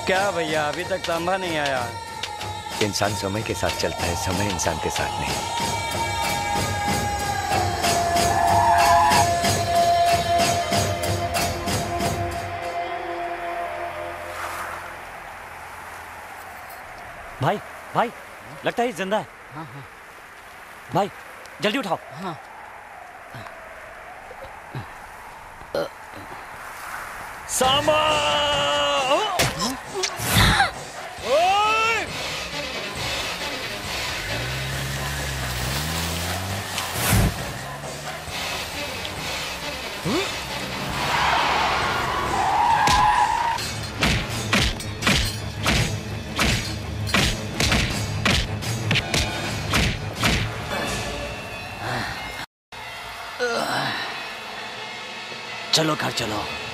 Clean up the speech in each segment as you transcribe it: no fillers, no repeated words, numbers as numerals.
क्या भैया, अभी तक सांभा नहीं आया? इंसान समय के साथ चलता है, समय इंसान के साथ नहीं। भाई भाई, लगता है जिंदा है। हाँ हाँ भाई जल्दी उठाओ। हाँ। सांबा! चलो घर चलो।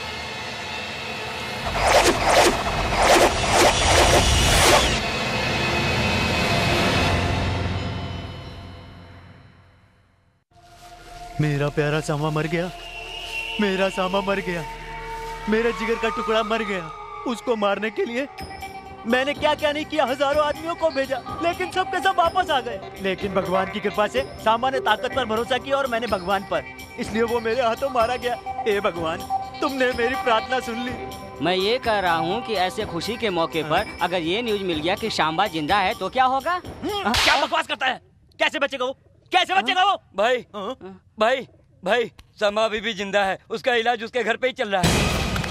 मेरा प्यारा सांबा मर गया, मेरा सांबा मर गया, मेरे जिगर का टुकड़ा मर गया। उसको मारने के लिए मैंने क्या क्या नहीं किया, हजारों आदमियों को भेजा, लेकिन सब के सब वापस आ गए। लेकिन भगवान की कृपा से सांबा ने ताकत पर भरोसा किया और मैंने भगवान पर, इसलिए वो मेरे हाथों मारा गया। हे भगवान, तुमने मेरी प्रार्थना सुन ली। मैं ये कह रहा हूँ कि ऐसे खुशी के मौके पर अगर ये न्यूज मिल गया कि सांबा जिंदा है तो क्या होगा? क्या बकवास करता है? कैसे बचेगा वो? कैसे बचेगा वो? भाई भाई भाई, सांबा अभी भी जिंदा है, उसका इलाज उसके घर पे ही चल रहा है।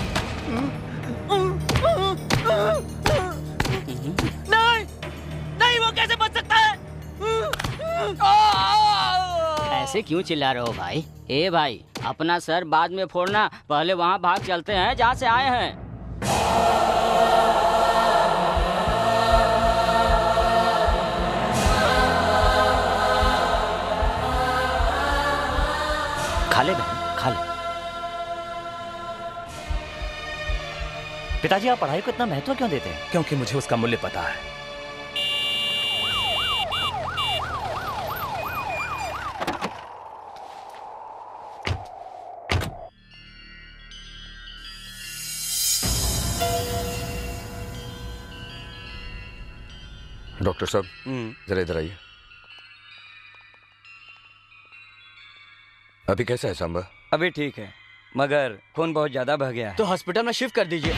नहीं नहीं, वो कैसे बच सकता है? ऐसे क्यों चिल्ला रहे हो भाई? ए भाई, अपना सर बाद में फोड़ना, पहले वहाँ भाग चलते हैं जहाँ से आए हैं। खा ले बहन, खा ले। पिताजी, आप पढ़ाई को इतना महत्व क्यों देते हैं? क्योंकि मुझे उसका मूल्य पता है। डॉक्टर साहब, जरा इधर आइए। अभी कैसा है सांबा? अभी ठीक है, मगर खून बहुत ज्यादा बह गया है। तो हॉस्पिटल में शिफ्ट कर दीजिए।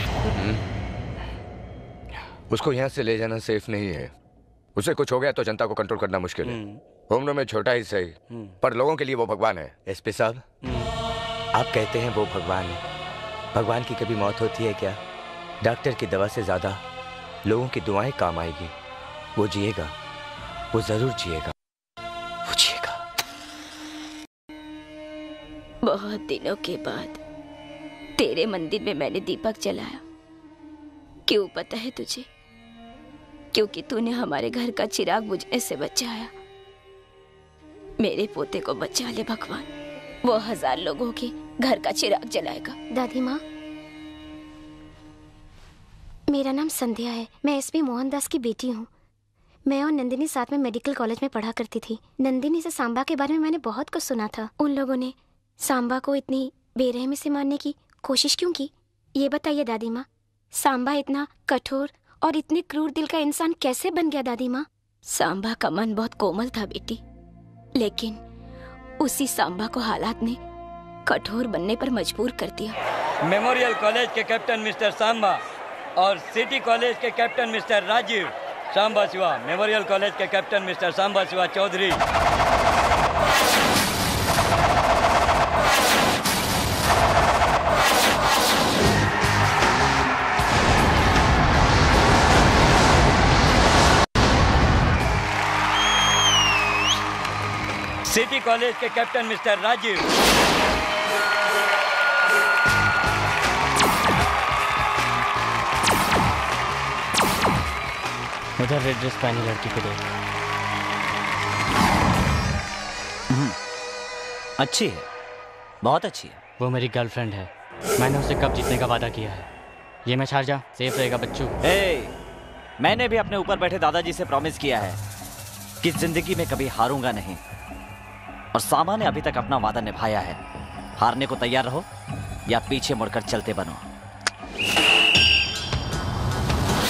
उसको यहाँ से ले जाना सेफ नहीं है। उसे कुछ हो गया तो जनता को कंट्रोल करना मुश्किल है। होमलो में छोटा ही सही, पर लोगों के लिए वो भगवान है। एसपी साहब, आप कहते हैं वो भगवान है। भगवान की कभी मौत होती है क्या? डॉक्टर की दवा से ज्यादा लोगों की दुआएं काम आएगी। वो जिएगा, वो जरूर जिएगा, वो जिएगा। बहुत दिनों के बाद तेरे मंदिर में मैंने दीपक जलाया। क्यों पता है तुझे? क्योंकि तूने हमारे घर का चिराग बुझने से बचाया। मेरे पोते को बचा ले भगवान, वो 1000 लोगों के घर का चिराग जलाएगा। दादी माँ, मेरा नाम संध्या है, मैं एसपी मोहनदास की बेटी हूँ। मैं और नंदिनी साथ में मेडिकल कॉलेज में पढ़ा करती थी। नंदिनी से सांबा के बारे में मैंने बहुत कुछ सुना था। उन लोगों ने सांबा को इतनी बेरहमी से मारने की कोशिश क्यों की? ये बताइए दादी माँ, सांबा इतना कठोर और इतने क्रूर दिल का इंसान कैसे बन गया दादी माँ? सांबा का मन बहुत कोमल था बेटी, लेकिन उसी सांबा को हालात ने कठोर बनने पर मजबूर कर दिया। मेमोरियल कॉलेज के कैप्टन मिस्टर सांबा और सिटी कॉलेज के captain mister Rajiv. Samba Shiva, memorial college के captain mister Samba Shiva Chaudhary. City college के कैप्टन मिस्टर राजीव। उधर रेड ड्रेस पहनी लड़की को देख। अच्छी है, बहुत अच्छी है। वो मेरी गर्लफ्रेंड है, मैंने उसे कब जीतने का वादा किया है। ये मैं शारजा, सेफ रहेगा बच्चों। मैंने भी अपने ऊपर बैठे दादाजी से प्रॉमिस किया है कि जिंदगी में कभी हारूंगा नहीं, और सांबा ने अभी तक अपना वादा निभाया है। हारने को तैयार रहो या पीछे मुड़कर चलते बनो।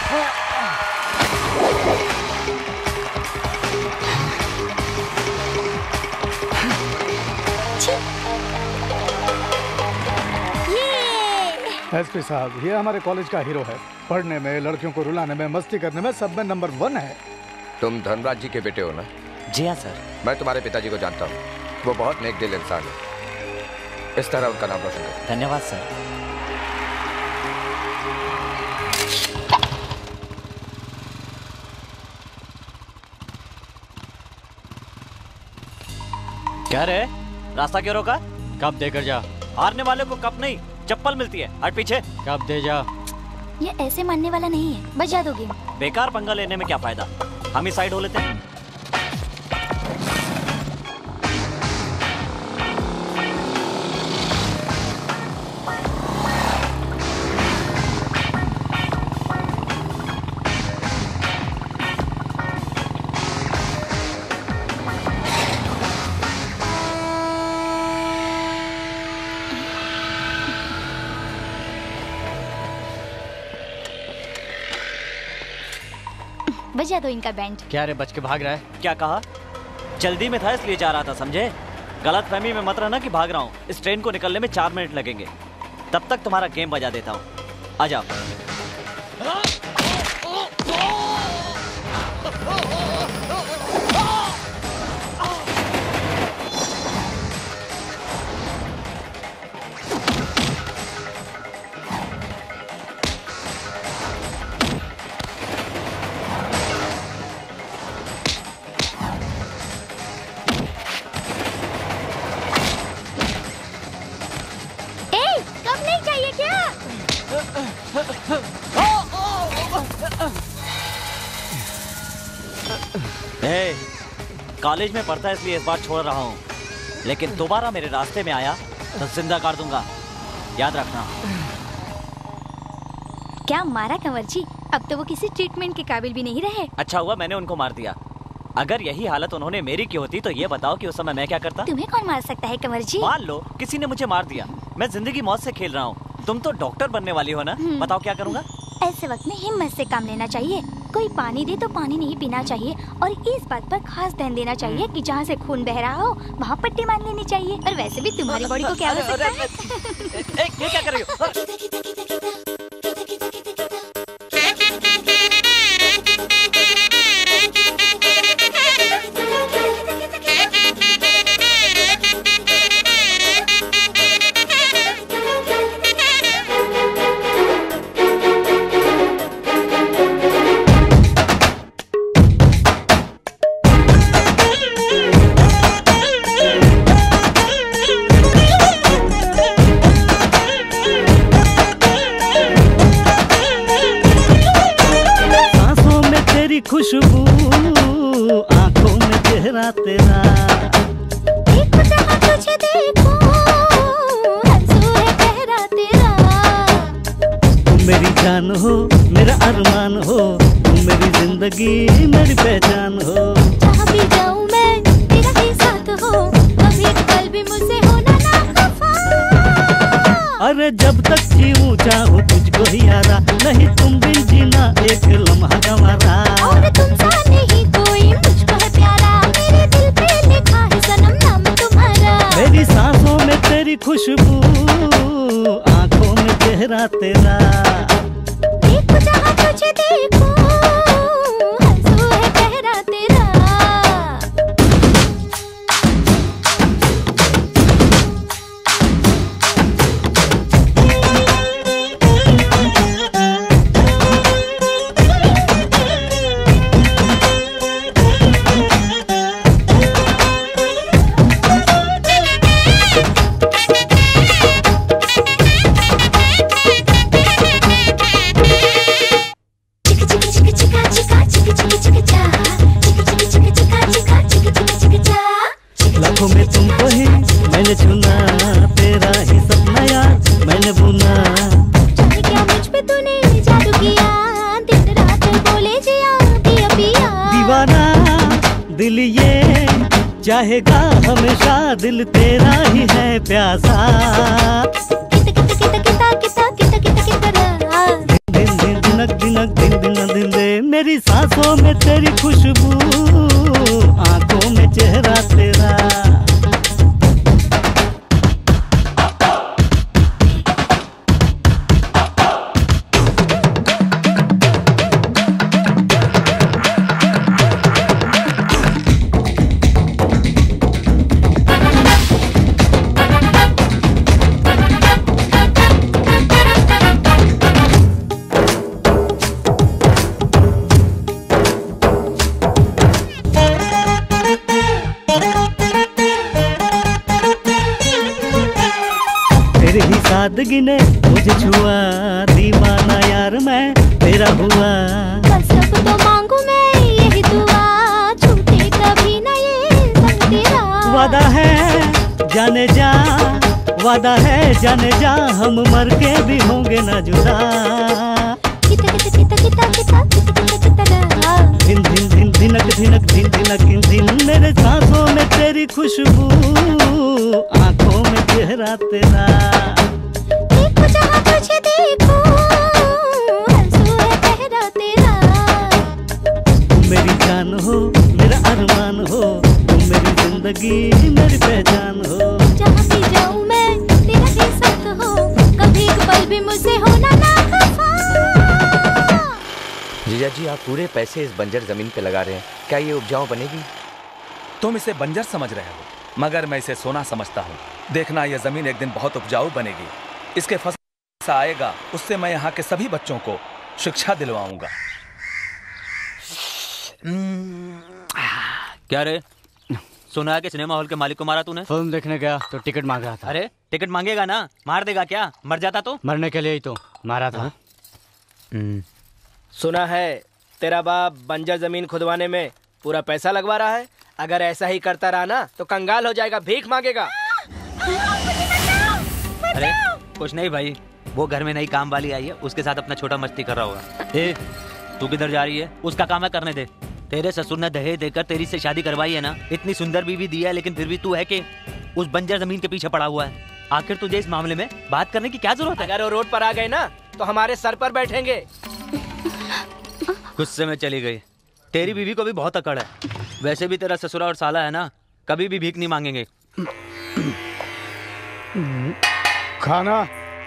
एसपी साहब, ये हमारे कॉलेज का हीरो है। पढ़ने में, लड़कियों को रुलाने में, मस्ती करने में, सब में नंबर 1 है। तुम धनराज जी के बेटे हो ना? जी हाँ सर। मैं तुम्हारे पिताजी को जानता हूँ, वो बहुत नेक दिल इंसान है। इस तरह उनका नाम रोशन करो। धन्यवाद सर। क्या रे, रास्ता क्यों रोका? कप देकर जा। हारने वाले को कप नहीं, चप्पल मिलती है। हट पीछे। कप दे जा। ये ऐसे मानने वाला नहीं है, बजा दो गेम। बेकार पंगा लेने में क्या फायदा, हम ही साइड हो लेते हैं। बजा दो इनका बैंड। क्या रे, बच के भाग रहा है? क्या कहा? जल्दी में था इसलिए जा रहा था, समझे? गलतफहमी में मत रहना कि भाग रहा हूँ। इस ट्रेन को निकलने में 4 मिनट लगेंगे। तब तक तुम्हारा गेम बजा देता हूँ, आ जाओ। कॉलेज में पढ़ता है इसलिए इस बार छोड़ रहा हूँ, लेकिन दोबारा मेरे रास्ते में आया तो जिंदा कर दूंगा, याद रखना। क्या मारा कंवर जी, अब तो वो किसी ट्रीटमेंट के काबिल भी नहीं रहे। अच्छा हुआ मैंने उनको मार दिया। अगर यही हालत उन्होंने मेरी की होती तो ये बताओ कि उस समय मैं क्या करता? तुम्हें कौन मार सकता है कंवर जी? मान लो किसी ने मुझे मार दिया, मैं जिंदगी मौत से खेल रहा हूँ। तुम तो डॉक्टर बनने वाली हो ना, बताओ क्या करूँगा? ऐसे वक्त में हिम्मत से काम लेना चाहिए। कोई पानी दे तो पानी नहीं पीना चाहिए, और इस बात पर खास ध्यान देना चाहिए कि जहाँ से खून बह रहा हो वहाँ पट्टी मान लेनी चाहिए। और वैसे भी तुम्हारी बॉडी को क्या हो सकता है? ये क्या कर रही हो? खुशबू आंखों में चेहरा तेरा, देखो जहाँ तुझे देखो हंसू है चेहरा तेरा। तुम मेरी जान हो, मेरा अरमान हो, तुम मेरी जिंदगी मेरी पहचान हो। जहाँ भी जाऊँ मैं तेरा ही साथ हो, कभी कल भी मुझसे होना ना खफा। अरे जब तक जीऊँ चाहूँ तुझको ही यारा, नहीं तुम बिन जीना एक लम्हा गंवारा। और तुमसा नहीं कोई मुझको है प्यारा, मेरे दिल पे लिखा है सनम नाम तुम्हारा। मेरी सांसों में तेरी खुशबू आंखों में चेहरा तेरा, देखो जहाँ तुझे देखो हंसू है चेहरा तेरा। लाखों में तुमको ही मैंने चुना, तेरा ही सपना यार मैंने बुना। जाने क्या मुझ पे तूने जादू किया, दिन रात बोले जिया पिया पिया। दीवाना दिल ये चाहेगा हमेशा, दिल तेरा ही है प्यासा। किता किता किता किता किता किता किता किता दिन दिन दिनक दिनक दिन दिन मेरी सांसों में तेरी खुशबू, आंखों में चेहरा तेरा। तेरी ही सादगी ने मुझे छुआ, दीवाना यार मैं तेरा हुआ। बस अब तो मांगू मैं यही दुआ, छूटे कभी न ये संग तेरा। वादा है जाने जा, वादा है जाने जा, हम मर के भी होंगे ना जुदा। किता किता किता किता किता किता किता किता। धिन धिन धिन धिनक धिनक धिन धिनक धिन, मेरे सांसों में तेरी खुशबू, आंखों में चेहरा तेरा। देखो जहाँ तुझे देखो, आंसू है चेहरा तेरा। तुम मेरी जान हो, मेरा अरमान हो, तुम मेरी जिंदगी मेरी पहचान हो। जहाँ भी जाऊँ मैं तेरा ही साथ हो, कभी एक पल भी मुझसे होना ना खफा। जीजा जी, आप पूरे पैसे इस बंजर जमीन पे लगा रहे हैं, क्या ये उपजाऊ बनेगी? तुम इसे बंजर समझ रहे हो, मगर मैं इसे सोना समझता हूँ। देखना, यह जमीन एक दिन बहुत उपजाऊ बनेगी। इसके फसल आएगा, उससे मैं यहाँ के सभी बच्चों को शिक्षा दिलवाऊंगा। क्या रे, सुना है कि सिनेमा हॉल के मालिक को मारा तूने? फिल्म देखने गया तो टिकट मांग रहा था। अरे टिकट मांगेगा ना, मार देगा क्या? मर जाता तो? मरने के लिए ही तो मारा था। सुना है तेरा बाप बंजर जमीन खुदवाने में पूरा पैसा लगवा रहा है। अगर ऐसा ही करता रहा ना तो कंगाल हो जाएगा, भीख मांगेगा। अरे कुछ नहीं भाई, वो घर में नई काम वाली आई है, उसके साथ अपना छोटा मस्ती कर रहा होगा। ए, तू किधर जा रही है? उसका काम है करने दे। तेरे ससुर ने दहेज देकर तेरी से शादी करवाई है ना, इतनी सुंदर बीवी दी है, लेकिन फिर भी तू है कि उस बंजर जमीन के पीछे पड़ा हुआ है। आखिर तुझे इस मामले में बात करने की क्या जरूरत है? अगर वो रोड पर आ गए ना तो हमारे सर पर बैठेंगे। गुस्से में चली गई। तेरी बीवी को भी बहुत अकड़ है। वैसे भी तेरा ससुरा और साला है ना, कभी भी भीख नहीं मांगेंगे। खाना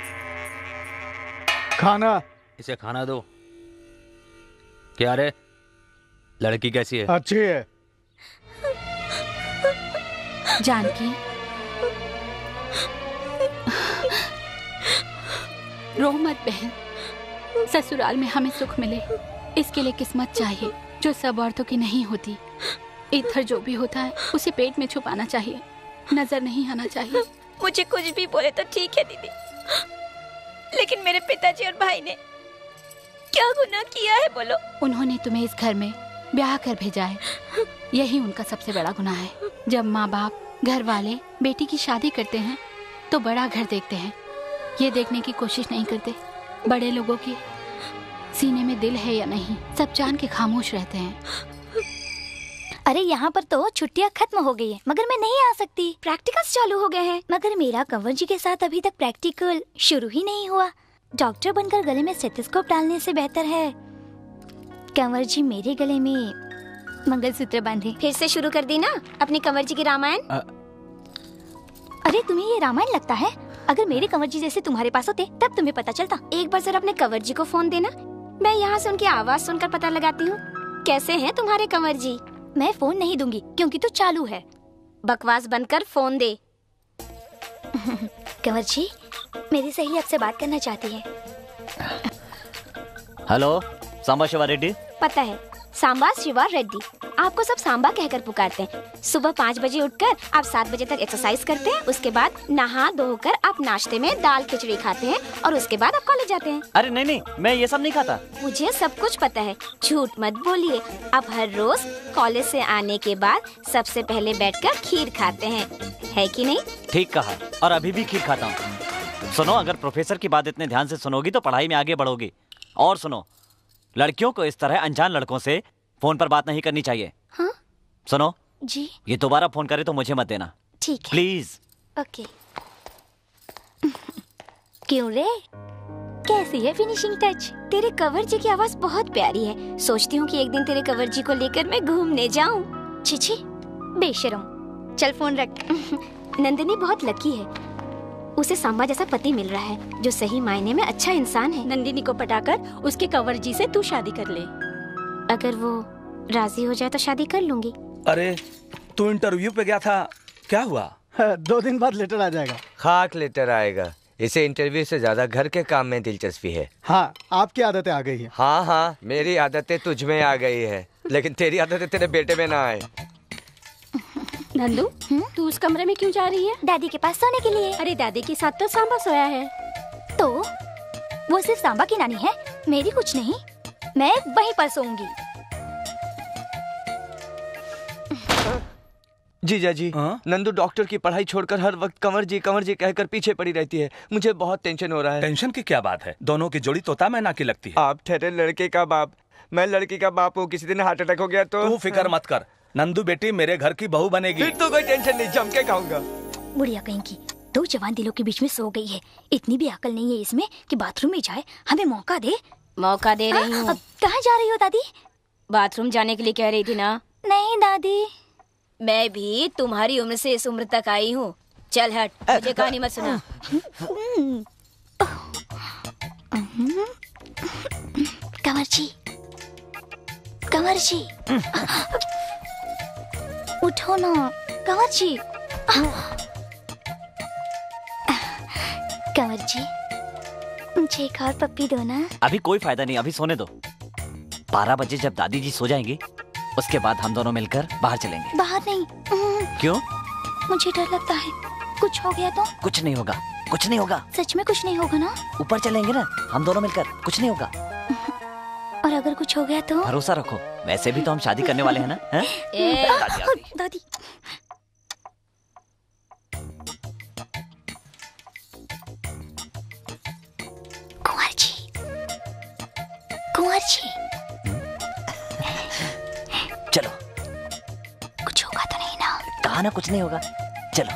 खाना इसे खाना दो। क्या रे, लड़की कैसी है? अच्छी है। जानकी, रो मत बहन। ससुराल में हमें सुख मिले, इसके लिए किस्मत चाहिए, जो सब औरतों की नहीं होती। इधर जो भी होता है उसे पेट में छुपाना चाहिए, नजर नहीं आना चाहिए। मुझे कुछ भी बोले तो ठीक है दीदी, लेकिन मेरे पिताजी और भाई ने क्या गुनाह किया है बोलो? उन्होंने तुम्हें इस घर में ब्याह कर भेजा है, यही उनका सबसे बड़ा गुनाह है। जब माँ बाप, घर वाले बेटी की शादी करते हैं तो बड़ा घर देखते हैं, ये देखने की कोशिश नहीं करते बड़े लोगों के सीने में दिल है या नहीं। सब जान के खामोश रहते हैं। अरे यहाँ पर तो छुट्टियाँ खत्म हो गई है, मगर मैं नहीं आ सकती। प्रैक्टिकल्स चालू हो गए हैं, मगर मेरा कंवर जी के साथ अभी तक प्रैक्टिकल शुरू ही नहीं हुआ। डॉक्टर बनकर गले में स्टेथोस्कोप डालने से बेहतर है कंवर जी मेरे गले में मंगलसूत्र बांधे। फिर से शुरू कर दी ना अपनी कंवर जी की रामायण। अरे तुम्हें ये रामायण लगता है? अगर मेरे कंवर जी जैसे तुम्हारे पास होते तब तुम्हें पता चलता। एक बार जरा अपने कंवर जी को फोन देना, मैं यहाँ से उनकी आवाज सुनकर पता लगाती हूँ कैसे हैं तुम्हारे कंवर जी। मैं फोन नहीं दूंगी क्योंकि तो चालू है। बकवास बंद कर फोन दे। कंवर जी, मेरी सहेली आपसे बात करना चाहती है। हेलो, सांबा शिवा रेड्डी। पता है, सांबा शिवा रेड्डी। आपको सब सांबा कहकर पुकारते हैं। सुबह 5 बजे उठकर आप 7 बजे तक एक्सरसाइज करते हैं, उसके बाद नहा धोकर आप नाश्ते में दाल खिचड़ी खाते हैं और उसके बाद आप कॉलेज जाते हैं। अरे नहीं नहीं, मैं ये सब नहीं खाता। मुझे सब कुछ पता है, झूठ मत बोलिए। आप हर रोज कॉलेज से आने के बाद सबसे पहले बैठकर खीर खाते हैं, है कि नहीं? ठीक कहा, और अभी भी खीर खाता हूँ। सुनो, अगर प्रोफेसर की बात इतने ध्यान से सुनोगी तो पढ़ाई में आगे बढ़ोगी। और सुनो, लड़कियों को इस तरह अनजान लड़कों से फोन पर बात नहीं करनी चाहिए। हाँ? सुनो जी, ये दोबारा फोन करे तो मुझे मत देना। ठीक है, प्लीज। ओके। क्यों रे, कैसी है फिनिशिंग टच? तेरे कंवर जी की आवाज बहुत प्यारी है। सोचती हूँ कि एक दिन तेरे कंवर जी को लेकर मैं घूमने जाऊँ। छिछी बेशरम, चल फोन रख। नंदिनी बहुत लकी है, उसे सांबा जैसा पति मिल रहा है जो सही मायने में अच्छा इंसान है। नंदिनी को पटाकर उसके कंवर जी से तू शादी कर ले। अगर वो राजी हो जाए तो शादी कर लूंगी। अरे तू इंटरव्यू पे गया था, क्या हुआ? 2 दिन बाद लेटर आ जाएगा। खाक लेटर आएगा। इसे इंटरव्यू से ज्यादा घर के काम में दिलचस्पी है। हाँ, आपकी आदतें आ गई है। हाँ हाँ, मेरी आदतें तुझ में आ गई है, लेकिन तेरी आदतें तेरे बेटे में ना आए। नंदू, तू उस कमरे में क्यों जा रही है? दादी के पास सोने के लिए। अरे दादी के साथ तो सांबा सोया है। तो वो सिर्फ सांबा की नानी है, मेरी कुछ नहीं। मैं वहीं पर सोऊंगी। जीजा जी, नंदू डॉक्टर की पढ़ाई छोड़कर हर वक्त कंवर जी कहकर पीछे पड़ी रहती है। मुझे बहुत टेंशन हो रहा है। टेंशन की क्या बात है? दोनों की जोड़ी तोता मैना की लगती है। आप ठहरे लड़के का बाप, मैं लड़की का बाप हूँ। किसी दिन हार्ट अटैक हो गया तो? तू फिक्र मत कर, नंदू बेटी मेरे घर की बहू बनेगी। फिर तो कोई टेंशन नहीं, जम के खाऊंगा। बुढ़िया कहीं की 2 जवान दिलों के बीच में सो गई है। इतनी भी अकल नहीं है इसमें कि बाथरूम में जाए। हमें मौका दे। मौका दे रही हूँ। कहाँ जा रही हो दादी? बाथरूम जाने के लिए कह रही थी ना। नहीं दादी, मैं भी तुम्हारी उम्र से इस उम्र तक आई हूँ। चल हट, मुझे कहानी मत सुना। कंवर जी उठो ना। कंवर जी, कंवर जी मुझे एक और पप्पी दो ना। अभी कोई फायदा नहीं, अभी सोने दो। 12 बजे जब दादी जी सो जाएंगी उसके बाद हम दोनों मिलकर बाहर चलेंगे। बाहर नहीं। क्यों? मुझे डर लगता है, कुछ हो गया तो? कुछ नहीं होगा, कुछ नहीं होगा। सच में कुछ नहीं होगा ना? ऊपर चलेंगे ना हम दोनों मिलकर, कुछ नहीं होगा। और अगर कुछ हो गया तो? भरोसा रखो, वैसे भी तो हम शादी करने वाले हैं ना। दादी, कुंवर जी, चलो। कुछ होगा तो नहीं ना? कहा ना कुछ नहीं होगा, चलो।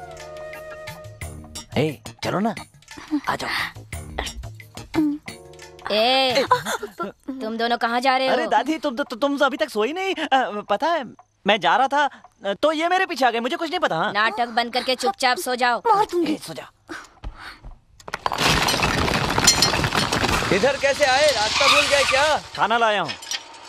चलो ना, आ जाओ। तुम दोनों कहाँ जा रहे हो? अरे दादी, तुम अभी तक सोई नहीं। पता है मैं जा रहा था तो ये मेरे पीछे आ गए, मुझे कुछ नहीं पता। हाँ? नाटक बंद करके चुपचाप सो जाओ। मार दूंगी। सो जाओ। इधर कैसे आए? रास्ता भूल गए क्या? खाना लाया हूँ।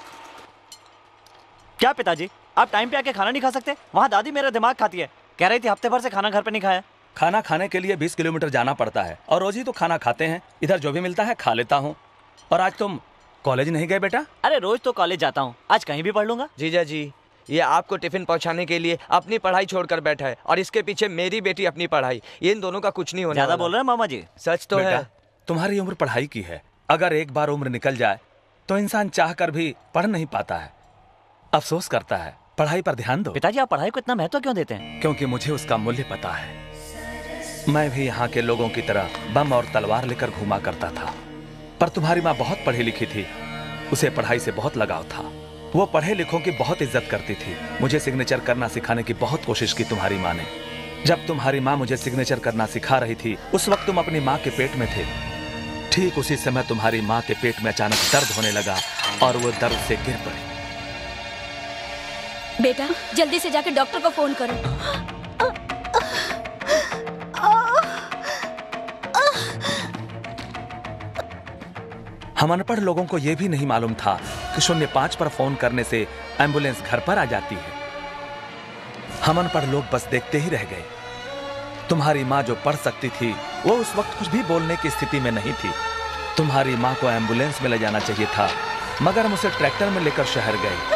क्या पिताजी, आप टाइम पे आके खाना नहीं खा सकते? वहाँ दादी मेरा दिमाग खाती है, कह रही थी हफ्ते भर से खाना घर पे नहीं खाया। खाना खाने के लिए 20 किलोमीटर जाना पड़ता है और रोज ही तो खाना खाते हैं। इधर जो भी मिलता है खा लेता हूँ। और आज तुम कॉलेज नहीं गए बेटा? अरे रोज तो कॉलेज जाता हूँ, आज कहीं भी पढ़ लूंगा। जीजा जी, ये आपको टिफिन पहुंचाने के लिए अपनी पढ़ाई छोड़कर बैठा है और इसके पीछे मेरी बेटी अपनी पढ़ाई। इन दोनों का कुछ नहीं होने ज्यादा वाला। बोल रहे हैं मामा जी। सच तो है। तुम्हारी उम्र पढ़ाई की है, अगर एक बार उम्र निकल जाए तो इंसान चाह कर भी पढ़ नहीं पाता है, अफसोस करता है। पढ़ाई पर ध्यान दो। पिताजी, आप पढ़ाई को इतना महत्व क्यों देते हैं? क्योंकि मुझे उसका मूल्य पता है। मैं भी यहाँ के लोगों की तरह बम और तलवार लेकर घूमा करता था, पर तुम्हारी माँ बहुत पढ़ी लिखी थी, उसे पढ़ाई से बहुत लगाव था। वो पढ़े लिखों की बहुत इज्जत करती थी। मुझे सिग्नेचर करना सिखाने की बहुत कोशिश की तुम्हारी माँ ने। जब तुम्हारी माँ मुझे सिग्नेचर करना सिखा रही थी उस वक्त तुम अपनी माँ के पेट में थे। ठीक उसी समय तुम्हारी माँ के पेट में अचानक दर्द होने लगा और वो दर्द से गिर पड़ी। बेटा, जल्दी से जाकर डॉक्टर को फोन करो। हम अनपढ़ लोगों को यह भी नहीं मालूम था कि 05 पर फोन करने से एम्बुलेंस घर पर आ जाती है। हम अनपढ़ लोग बस देखते ही रह गए। तुम्हारी माँ जो पढ़ सकती थी वो उस वक्त कुछ भी बोलने की स्थिति में नहीं थी। तुम्हारी माँ को एम्बुलेंस में ले जाना चाहिए था, मगर हम उसे ट्रैक्टर में लेकर शहर गए।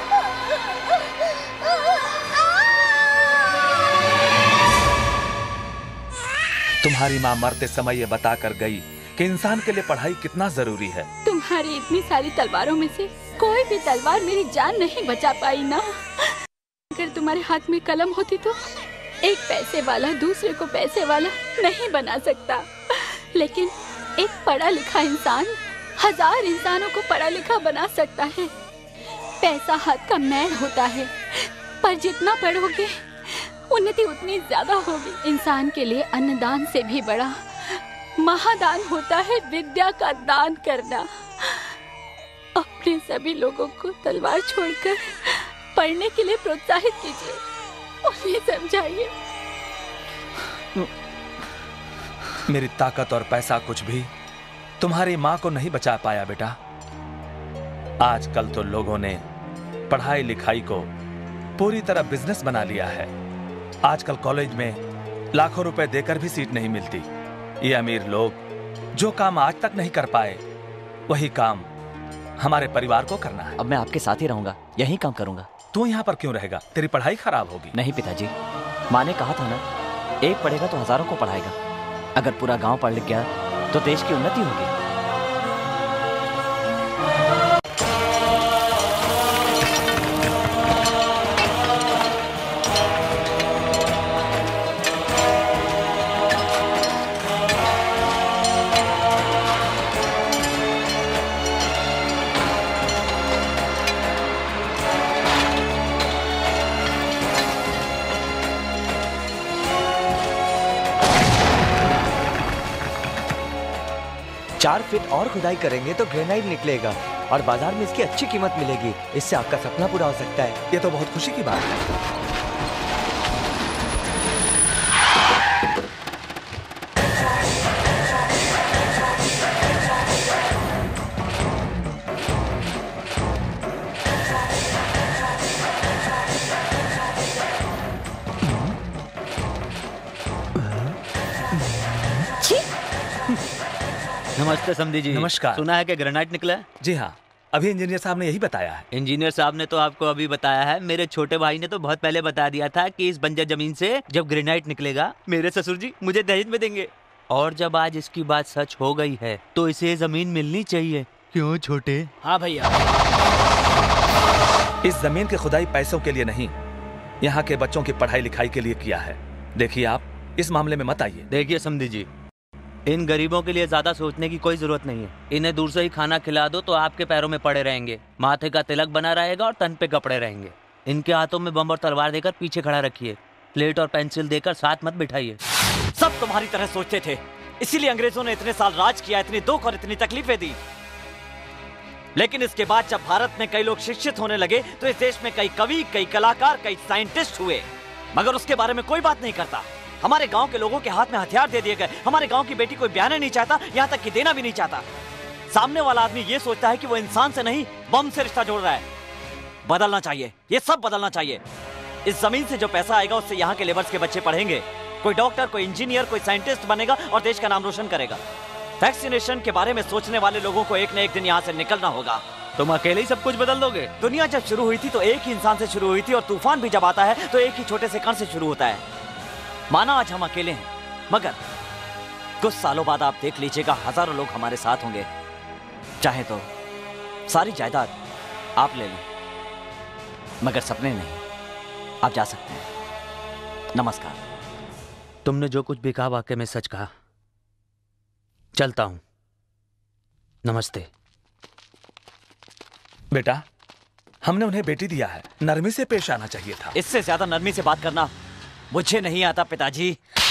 तुम्हारी माँ मरते समय ये बता कर गई कि इंसान के लिए पढ़ाई कितना जरूरी है। तुम्हारी इतनी सारी तलवारों में से कोई भी तलवार मेरी जान नहीं बचा पाई ना। अगर तुम्हारे हाथ में कलम होती तो एक पैसे वाला दूसरे को पैसे वाला नहीं बना सकता, लेकिन एक पढ़ा लिखा इंसान 1000 इंसानों को पढ़ा लिखा बना सकता है। पैसा हाथ का मैल होता है, पर जितना पढ़ोगे उन्नति उतनी ज्यादा होगी। इंसान के लिए अन्नदान से भी बड़ा महादान होता है विद्या का दान करना। अपने सभी लोगों को तलवार छोड़कर पढ़ने के लिए प्रोत्साहित कीजिए, उन्हें समझाइए। मेरी ताकत और पैसा कुछ भी तुम्हारी मां को नहीं बचा पाया बेटा। आजकल तो लोगों ने पढ़ाई लिखाई को पूरी तरह बिजनेस बना लिया है। आजकल कॉलेज में लाखों रुपए देकर भी सीट नहीं मिलती। ये अमीर लोग जो काम आज तक नहीं कर पाए, वही काम हमारे परिवार को करना है। अब मैं आपके साथ ही रहूंगा, यही काम करूंगा। तू यहाँ पर क्यों रहेगा? तेरी पढ़ाई खराब होगी। नहीं पिताजी, माँ ने कहा था ना, एक पढ़ेगा तो हजारों को पढ़ाएगा। अगर पूरा गांव पढ़ लिख गया तो देश की उन्नति होगी। चार फीट और खुदाई करेंगे तो ग्रेनाइट निकलेगा और बाजार में इसकी अच्छी कीमत मिलेगी। इससे आपका सपना पूरा हो सकता है। ये तो बहुत खुशी की बात है। नमस्ते समधी जी। नमस्कार। सुना है कि ग्रेनाइट निकला है? जी हाँ, अभी इंजीनियर साहब ने यही बताया है। इंजीनियर साहब ने तो आपको अभी बताया है। मेरे छोटे भाई ने तो बहुत पहले बता दिया था कि इस बंजर जमीन से जब ग्रेनाइट निकलेगा मेरे ससुर जी मुझे दहेज में देंगे। और जब आज इसकी बात सच हो गई है तो इसे जमीन मिलनी चाहिए। क्यों छोटे? हाँ भैया। इस जमीन की खुदाई पैसों के लिए नहीं, यहाँ के बच्चों की पढ़ाई लिखाई के लिए किया है। देखिए आप इस मामले में मत आइए। देखिए समधी जी, इन गरीबों के लिए ज्यादा सोचने की कोई जरूरत नहीं है। इन्हें दूर से ही खाना खिला दो तो आपके पैरों में पड़े रहेंगे, माथे का तिलक बना रहेगा और तन पे कपड़े रहेंगे। इनके हाथों में बम और तलवार देकर पीछे खड़ा रखिए, प्लेट और पेंसिल देकर साथ मत बिठाइए। सब तुम्हारी तरह सोचते थे, इसीलिए अंग्रेजों ने इतने साल राज किया, इतनी दुख और इतनी तकलीफें दी। लेकिन इसके बाद जब भारत में कई लोग शिक्षित होने लगे तो इस देश में कई कवि, कई कलाकार, कई साइंटिस्ट हुए, मगर उसके बारे में कोई बात नहीं करता। हमारे गांव के लोगों के हाथ में हथियार दे दिए गए। हमारे गांव की बेटी कोई ब्याह नहीं चाहता, यहाँ तक कि देना भी नहीं चाहता। सामने वाला आदमी ये सोचता है कि वो इंसान से नहीं बम से रिश्ता जोड़ रहा है। बदलना चाहिए, ये सब बदलना चाहिए। इस जमीन से जो पैसा आएगा उससे यहाँ के लेबर्स के बच्चे पढ़ेंगे, कोई डॉक्टर, कोई इंजीनियर, कोई साइंटिस्ट बनेगा और देश का नाम रोशन करेगा। वैक्सीनेशन के बारे में सोचने वाले लोगों को एक न एक दिन यहाँ से निकलना होगा। तुम अकेले ही सब कुछ बदल दोगे? दुनिया जब शुरू हुई थी तो एक ही इंसान से शुरू हुई थी और तूफान भी जब आता है तो एक ही छोटे से कण से शुरू होता है। माना आज हम अकेले हैं, मगर कुछ सालों बाद आप देख लीजिएगा हजारों लोग हमारे साथ होंगे। चाहे तो सारी जायदाद आप ले लें, मगर सपने नहीं। आप जा सकते हैं। नमस्कार। तुमने जो कुछ भी कहा वाकई में सच कहा। चलता हूं। नमस्ते। बेटा, हमने उन्हें बेटी दिया है, नरमी से पेश आना चाहिए था। इससे ज्यादा नरमी से बात करना मुझे नहीं आता पिताजी।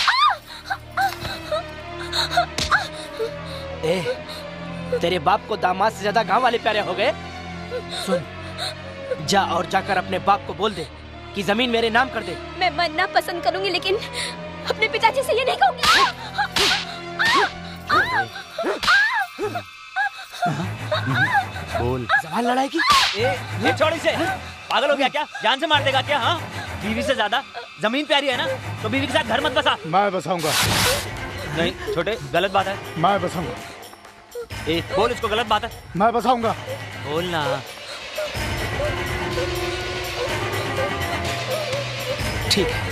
तेरे बाप को दामाद से ज्यादा गांव वाले प्यारे हो गए। सुन, जा और जाकर अपने बाप को बोल दे कि जमीन मेरे नाम कर दे। मैं मरना पसंद करूंगी लेकिन अपने पिताजी से ये नहीं कहूंगी। बोल। सवाल लड़ाई की। ये छोड़ इसे। पागल हो गया क्या? जान से मार देगा क्या? हाँ, बीवी से ज्यादा जमीन प्यारी है ना, तो बीवी के साथ घर मत बसा। मैं बसाऊंगा। नहीं छोटे, गलत बात है। मैं बसाऊंगा। बोल इसको, गलत बात है। मैं बसाऊंगा। बोल ना। ठीक है।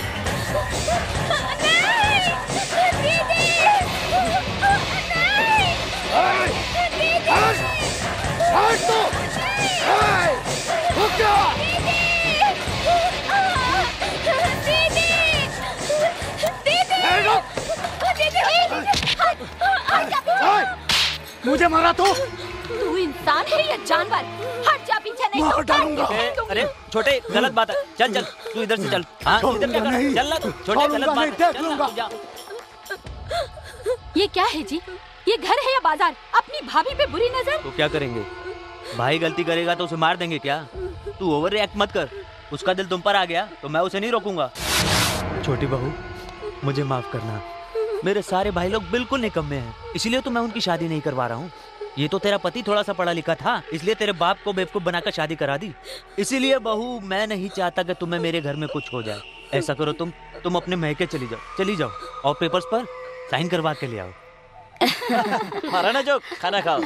मुझे मारा तो? तू इंसान है या जानवर? हट जा, पीछे नहीं। मार डालूंगा। अरे छोटे, गलत बात है। चल चल, तू इधर से चल। हाँ, इधर क्या कर? चल ना छोटे, गलत बात है। चल ना, तू जा। ये क्या है जी? ये घर है या बाजार? अपनी भाभी पे बुरी नजर। तो क्या करेंगे? भाई गलती करेगा तो उसे मार देंगे क्या? तू ओवर रिएक्ट मत कर। उसका दिल तुम पर आ गया तो मैं उसे नहीं रोकूंगा। छोटी बहू, मुझे माफ करना। मेरे सारे भाई लोग बिल्कुल निकम्मे हैं, इसलिए तो मैं उनकी शादी नहीं करवा रहा हूँ। ये तो तेरा पति थोड़ा सा पढ़ा लिखा था, इसलिए तेरे बाप को बेवकूफ बनाकर शादी करा दी। इसीलिए बहू, मैं नहीं चाहता कि तुम्हें मेरे घर में कुछ हो जाए। ऐसा करो, तुम अपने महके चली जाओ और पेपर्स पर साइन करवा के ले आओ। मारा ना जो, खाना खाओ।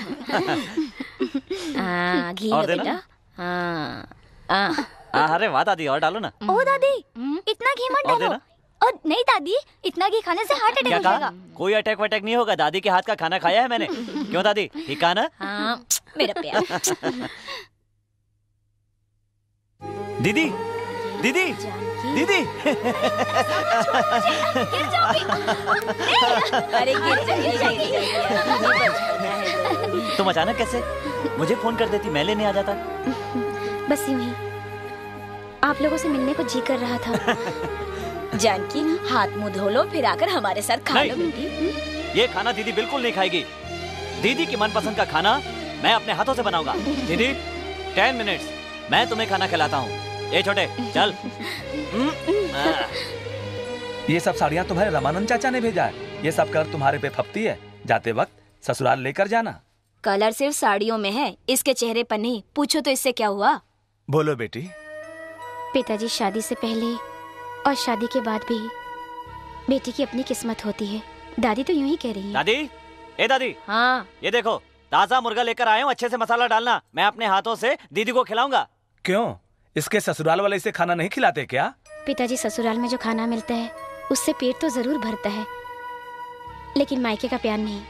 घी और लो देना? बेटा। अरे वाह दादी, और डालो ना। ओ दादी, इतना घी मत और डालो। देना? और नहीं दादी, इतना घी खाने से हार्ट अटैक क्या हो कहा? जाएगा। कोई अटैक वटैक नहीं होगा, दादी के हाथ का खाना खाया है मैंने। क्यों दादी, ठीक कहा ना? हाँ, मेरा प्यार। दीदी, दीदी, दीदी। अरे गिर जाएगी। तुम अचानक कैसे? मुझे फोन कर देती, मैं लेने आ जाता। बस यूं ही आप लोगों से मिलने को जी कर रहा था। जानकी, हाथ मुंह धो लो, फिर आकर हमारे साथ खा लो बेटी। ये खाना दीदी बिल्कुल नहीं खाएगी। दीदी की मनपसंद का खाना मैं अपने हाथों से बनाऊंगा। दीदी 10 मिनट्स, मैं तुम्हें खाना खिलाता हूँ। ये छोटे, चल। ये सब साड़ियाँ तुम्हारे रामानंद चाचा ने भेजा है। ये सब कर तुम्हारे पे फपती है। जाते वक्त ससुराल लेकर जाना। कलर सिर्फ साड़ियों में है, इसके चेहरे पर नहीं। पूछो तो इससे क्या हुआ? बोलो बेटी। पिताजी, शादी से पहले और शादी के बाद भी बेटी की अपनी किस्मत होती है। दादी तो यूं ही कह रही है। दादी, ए दादी। हाँ। ये देखो, ताजा मुर्गा लेकर आया हूँ, अच्छे से मसाला डालना। मैं अपने हाथों से दीदी को खिलाऊंगा। क्यों, इसके ससुराल वाले इसे खाना नहीं खिलाते क्या? पिताजी, ससुराल में जो खाना मिलता है उससे पेट तो जरूर भरता है, लेकिन मायके का प्यार नहीं।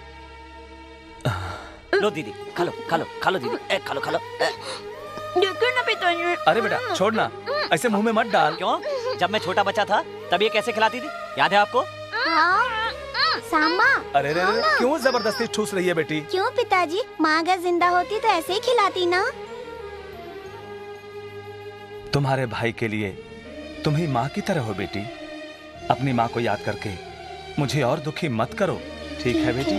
लो दीदी, खा लो दीदी, खा लो। देखो ना पिताजी। अरे बेटा छोड़ ना, ऐसे मुंह में मत डाल। क्यों? जब मैं छोटा बच्चा था तब ये कैसे खिलाती थी, याद है आपको? सांबा। अरे रे, क्यों जबरदस्ती ठूस रही है बेटी? क्यों पिताजी, माँ अगर जिंदा होती तो ऐसे ही खिलाती ना। तुम्हारे भाई के लिए तुम ही माँ की तरह हो बेटी। अपनी माँ को याद करके मुझे और दुखी मत करो, ठीक है बेटी?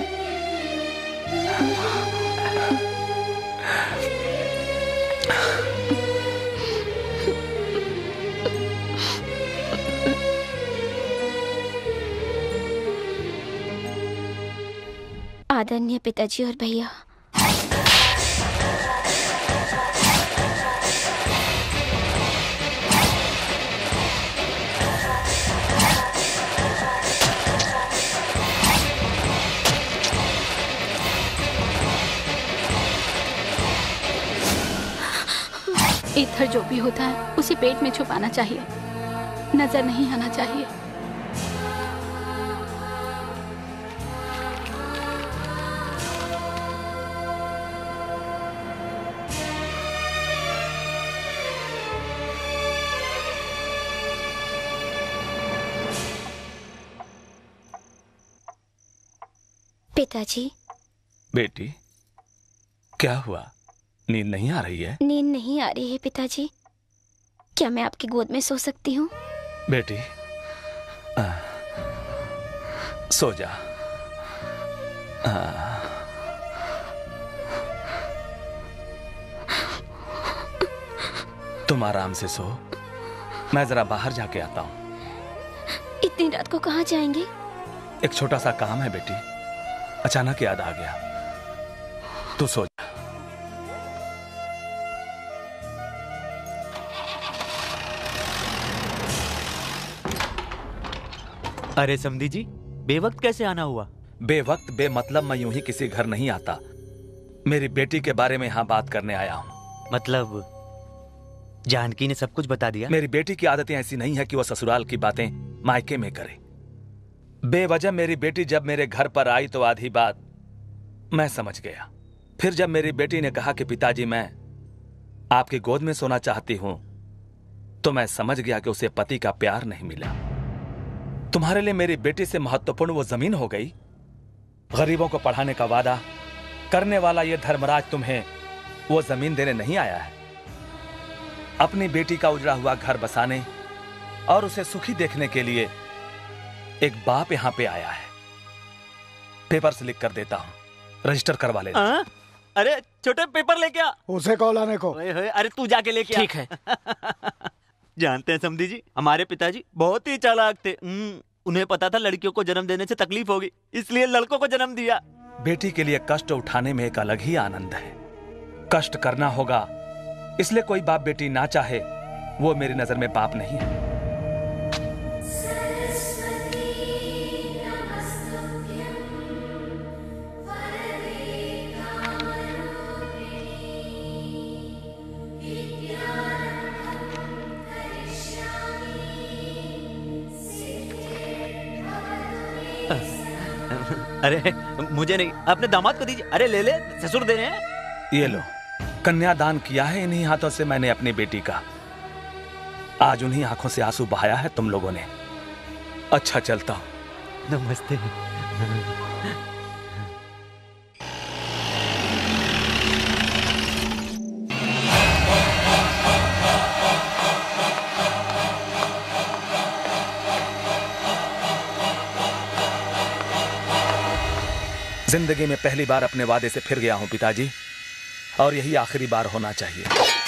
आदरणीय पिताजी और भैया, इधर जो भी होता है उसे पेट में छुपाना चाहिए, नजर नहीं आना चाहिए। पिताजी। बेटी, क्या हुआ? नींद नहीं आ रही है? नींद नहीं आ रही है पिताजी। क्या मैं आपकी गोद में सो सकती हूँ? बेटी, सो जा। तुम आराम से सो, मैं जरा बाहर जाके आता हूँ। इतनी रात को कहाँ जाएंगे? एक छोटा सा काम है बेटी, अचानक याद आ गया। तू सो जा। अरे समधी जी, बेवक्त कैसे आना हुआ? बेवक्त बेमतलब मैं यूं ही किसी घर नहीं आता। मेरी बेटी के बारे में यहाँ बात करने आया हूँ। मतलब जानकी ने सब कुछ बता दिया? मेरी बेटी की आदतें ऐसी नहीं है कि वो ससुराल की बातें मायके में करे। बेवजह मेरी बेटी जब मेरे घर पर आई तो आधी बात मैं समझ गया। फिर जब मेरी बेटी ने कहा कि पिताजी मैं आपकी गोद में सोना चाहती हूं, तो मैं समझ गया कि उसे पति का प्यार नहीं मिला। तुम्हारे लिए मेरी बेटी से महत्वपूर्ण वो जमीन हो गई। गरीबों को पढ़ाने का वादा करने वाला ये धर्मराज तुम्हें वो जमीन देने नहीं आया है। अपनी बेटी का उजड़ा हुआ घर बसाने और उसे सुखी देखने के लिए एक बाप यहां पे आया है। पेपर्स लिख कर देता हूँ, रजिस्टर करवा ले। अरे छोटे पेपर लेके आ। उसे कॉल आने को। अरे तू जाके लेके आ। ठीक है। जानते हैं समधी जी, हमारे पिताजी बहुत ही चालाक थे। उन्हें पता था लड़कियों को जन्म देने से तकलीफ होगी, इसलिए लड़कों को जन्म दिया। बेटी के लिए कष्ट उठाने में एक अलग ही आनंद है। कष्ट करना होगा, इसलिए कोई बाप बेटी ना चाहे वो मेरी नजर में पाप नहीं है। अरे मुझे नहीं, अपने दामाद को दीजिए। अरे ले ले, ससुर दे रहे हैं। ये लो, कन्यादान किया है इन्हीं हाथों से मैंने अपनी बेटी का। आज उन्हीं आंखों से आंसू बहाया है तुम लोगों ने। अच्छा चलता हूं। नमस्ते। जिंदगी में पहली बार अपने वादे से फिर गया हूं पिताजी, और यही आखिरी बार होना चाहिए।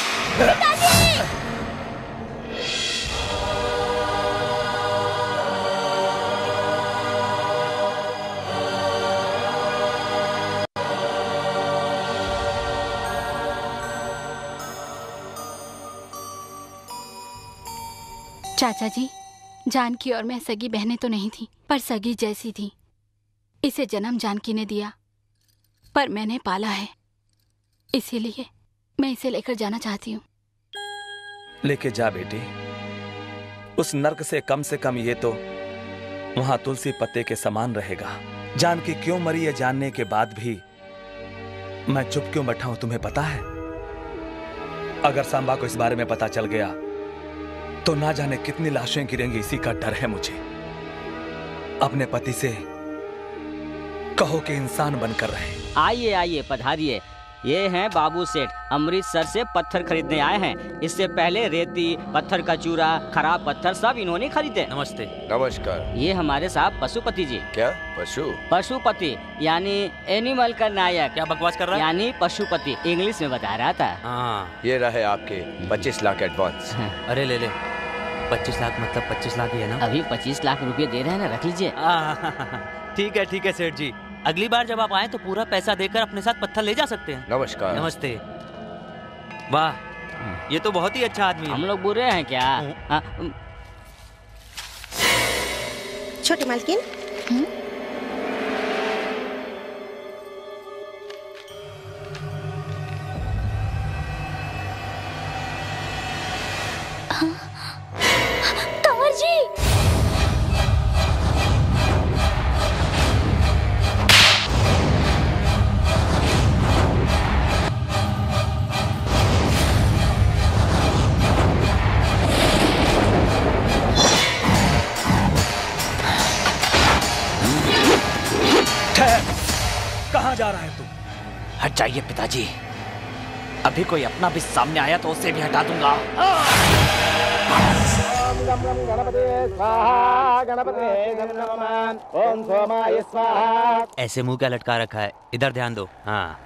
चाचा जी, जानकी और मैं सगी बहनें तो नहीं थी, पर सगी जैसी थी। इसे जन्म जानकी ने दिया, पर मैंने पाला है, इसीलिए मैं इसे लेकर जाना चाहती हूँ। लेके जा बेटी, उस नर्क से कम ये तो वहां तुलसी पत्ते के समान रहेगा। जानकी क्यों मरी ये जानने के बाद भी मैं चुप क्यों बैठा हूं तुम्हें पता है? अगर सांबा को इस बारे में पता चल गया तो ना जाने कितनी लाशें गिरेंगी, इसी का डर है मुझे। अपने पति से कहो कि इंसान बनकर रहे। आइए आइए, पधारिए। ये हैं बाबू सेठ, अमृतसर से पत्थर खरीदने आए हैं। इससे पहले रेती, पत्थर का चूरा, खराब पत्थर सब इन्होंने खरीदे। नमस्ते। नमस्कार। ये हमारे साहब पशुपति जी। क्या पशु? पशुपति यानी एनिमल का नायक। क्या बकवास कर रहा है? यानी पशुपति, इंग्लिश में बता रहा था। हाँ। ये रहे आपके 25 लाख एडवांस। अरे ले ले। 25 लाख मतलब 25 लाख ही है ना? अभी 25 लाख रुपए दे रहे हैं ना, रख लीजिए। ठीक है सेठ जी, अगली बार जब आप आए तो पूरा पैसा देकर अपने साथ पत्थर ले जा सकते हैं। नमस्कार। नमस्ते। वाह, ये तो बहुत ही अच्छा आदमी है। हम लोग बुरे हैं क्या? छोटी मालकिन, कंवर जी, कहाँ जा रहा है तू? हट जाइए पिताजी, अभी कोई अपना भी सामने आया तो उसे भी हटा दूंगा। ऐसे मुंह क्या लटका रखा है? इधर ध्यान दो। हाँ।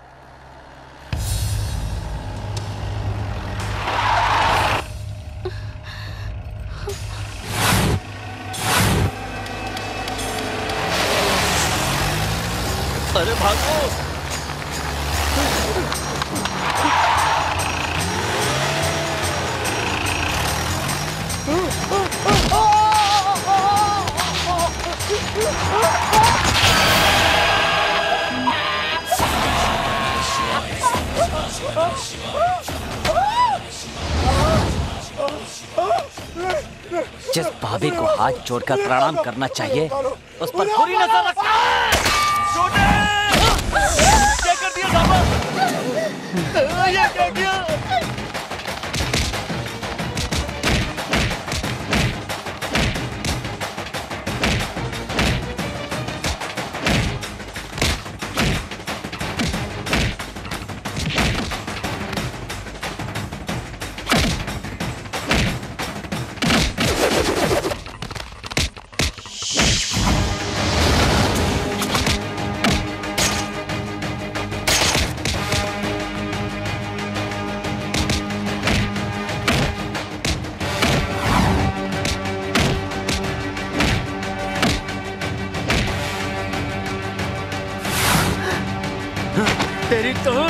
अरे भागो! जिस भाभी को हाथ जोड़कर प्रणाम करना चाहिए उस पर बुरी नजर रखना है। क्या कर दिया सांबा? ये क्या किया?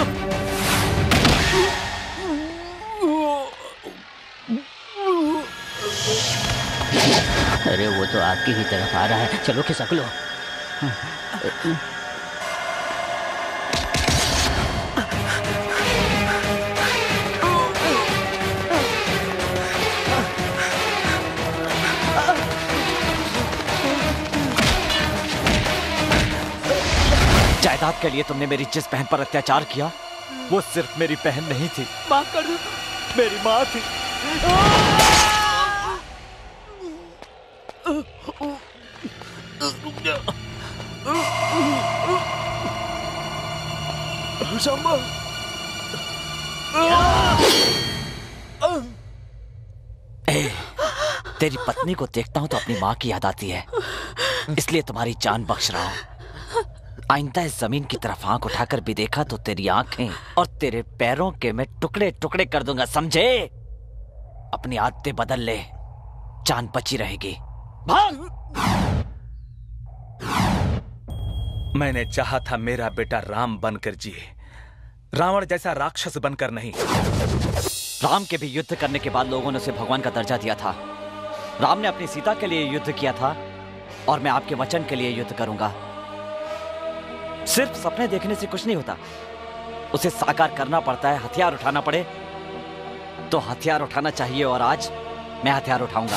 अरे वो तो आपकी ही तरफ आ रहा है, चलो खिसक लो। जायदाद के लिए तुमने मेरी जिस बहन पर अत्याचार किया वो सिर्फ मेरी बहन नहीं थी, माफ कर दो, मेरी माँ थी। सांबा, तेरी पत्नी को देखता हूं तो अपनी माँ की याद आती है, इसलिए तुम्हारी जान बख्श रहा हूं। आइंदा इस जमीन की तरफ आंख उठाकर भी देखा तो तेरी आंखें और तेरे पैरों के मैं टुकड़े टुकड़े कर दूंगा, समझे? अपनी आदतें बदल ले, जान बची रहेगी। भाग! मैंने चाहा था मेरा बेटा राम बनकर जिए, रावण जैसा राक्षस बनकर नहीं। राम के भी युद्ध करने के बाद लोगों ने उसे भगवान का दर्जा दिया था। राम ने अपनी सीता के लिए युद्ध किया था और मैं आपके वचन के लिए युद्ध करूंगा। सिर्फ सपने देखने से कुछ नहीं होता, उसे साकार करना पड़ता है। हथियार उठाना पड़े तो हथियार उठाना चाहिए, और आज मैं हथियार उठाऊंगा।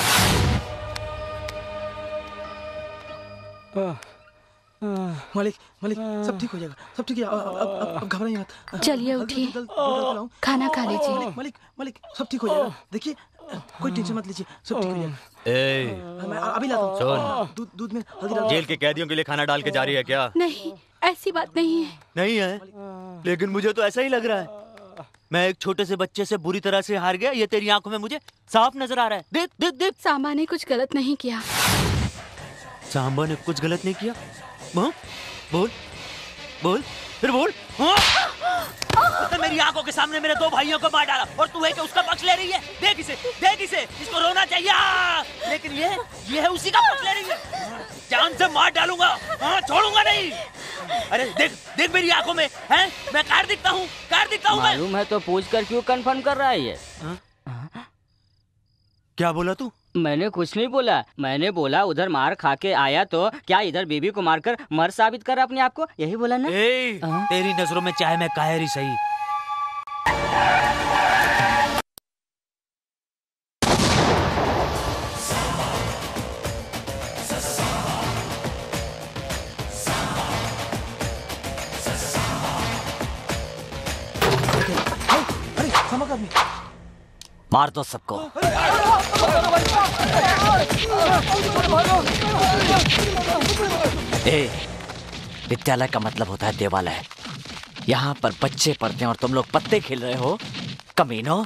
मालिक मालिक, सब ठीक हो जाएगा, सब ठीक है। अब घबराइए मत। चलिए उठिए, खाना खा लीजिए। मालिक मालिक, सब ठीक हो जाएगा। देखिए, कोई टेंशन मत लीजिए, सब ठीक हो जाएगा। मैं अभी लाता हूँ। सुन, दूध में हल्दी डाल। जेल के कैदियों के लिए खाना डाल के जा रही है क्या? नहीं, ऐसी बात नहीं है। नहीं है, लेकिन मुझे तो ऐसा ही लग रहा है। मैं एक छोटे से बच्चे से बुरी तरह से हार गया, ये तेरी आंखों में मुझे साफ नजर आ रहा है। देख देख देख, सांबा ने कुछ गलत नहीं किया। सांबा ने कुछ गलत नहीं किया? बोल बोल, फिर बोल। उसने मेरी आंखों के सामने मेरे दो भाइयों को मार डाला और तू है कि उसका पक्ष ले रही है। देख इसे, देख इसे, इसको रोना चाहिए। लेकिन ये है उसी का पक्ष ले रही है। जान से मार डालूंगा, छोड़ूंगा नहीं। अरे देख देख मेरी आंखों में है, मैं कार दिखता हूँ, कार दिखता हूँ। मालूम है तो पूछ कर क्यों कंफर्म कर रहा है ये? क्या बोला तू? मैंने कुछ नहीं बोला, मैंने बोला उधर मार खा के आया तो क्या इधर बीबी को मारकर मर साबित कर अपने आप को, यही बोला ना? तेरी नजरों में चाहे मैं कायर ही सही। अरे समझ आदमी, मार दो सबको। विद्यालय का मतलब होता है देवालय। यहाँ पर बच्चे पढ़ते हैं और तुम लोग पत्ते खेल रहे हो, कमीनों।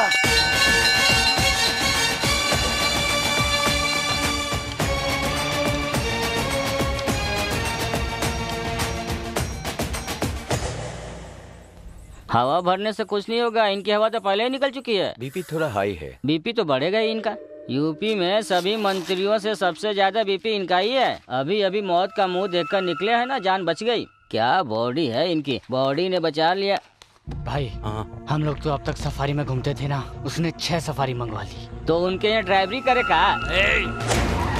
हवा भरने से कुछ नहीं होगा, इनकी हवा तो पहले ही निकल चुकी है। बीपी थोड़ा हाई है। बीपी तो बढ़ेगा ही इनका। यूपी में सभी मंत्रियों से सबसे ज्यादा बीपी इनका ही है। अभी अभी मौत का मुंह देखकर निकले हैं ना, जान बच गई। क्या बॉडी है इनकी, बॉडी ने बचा लिया। भाई हम लोग तो अब तक सफारी में घूमते थे ना, उसने 6 सफारी मंगवा ली। तो उनके यहाँ ड्राइवरी करे का?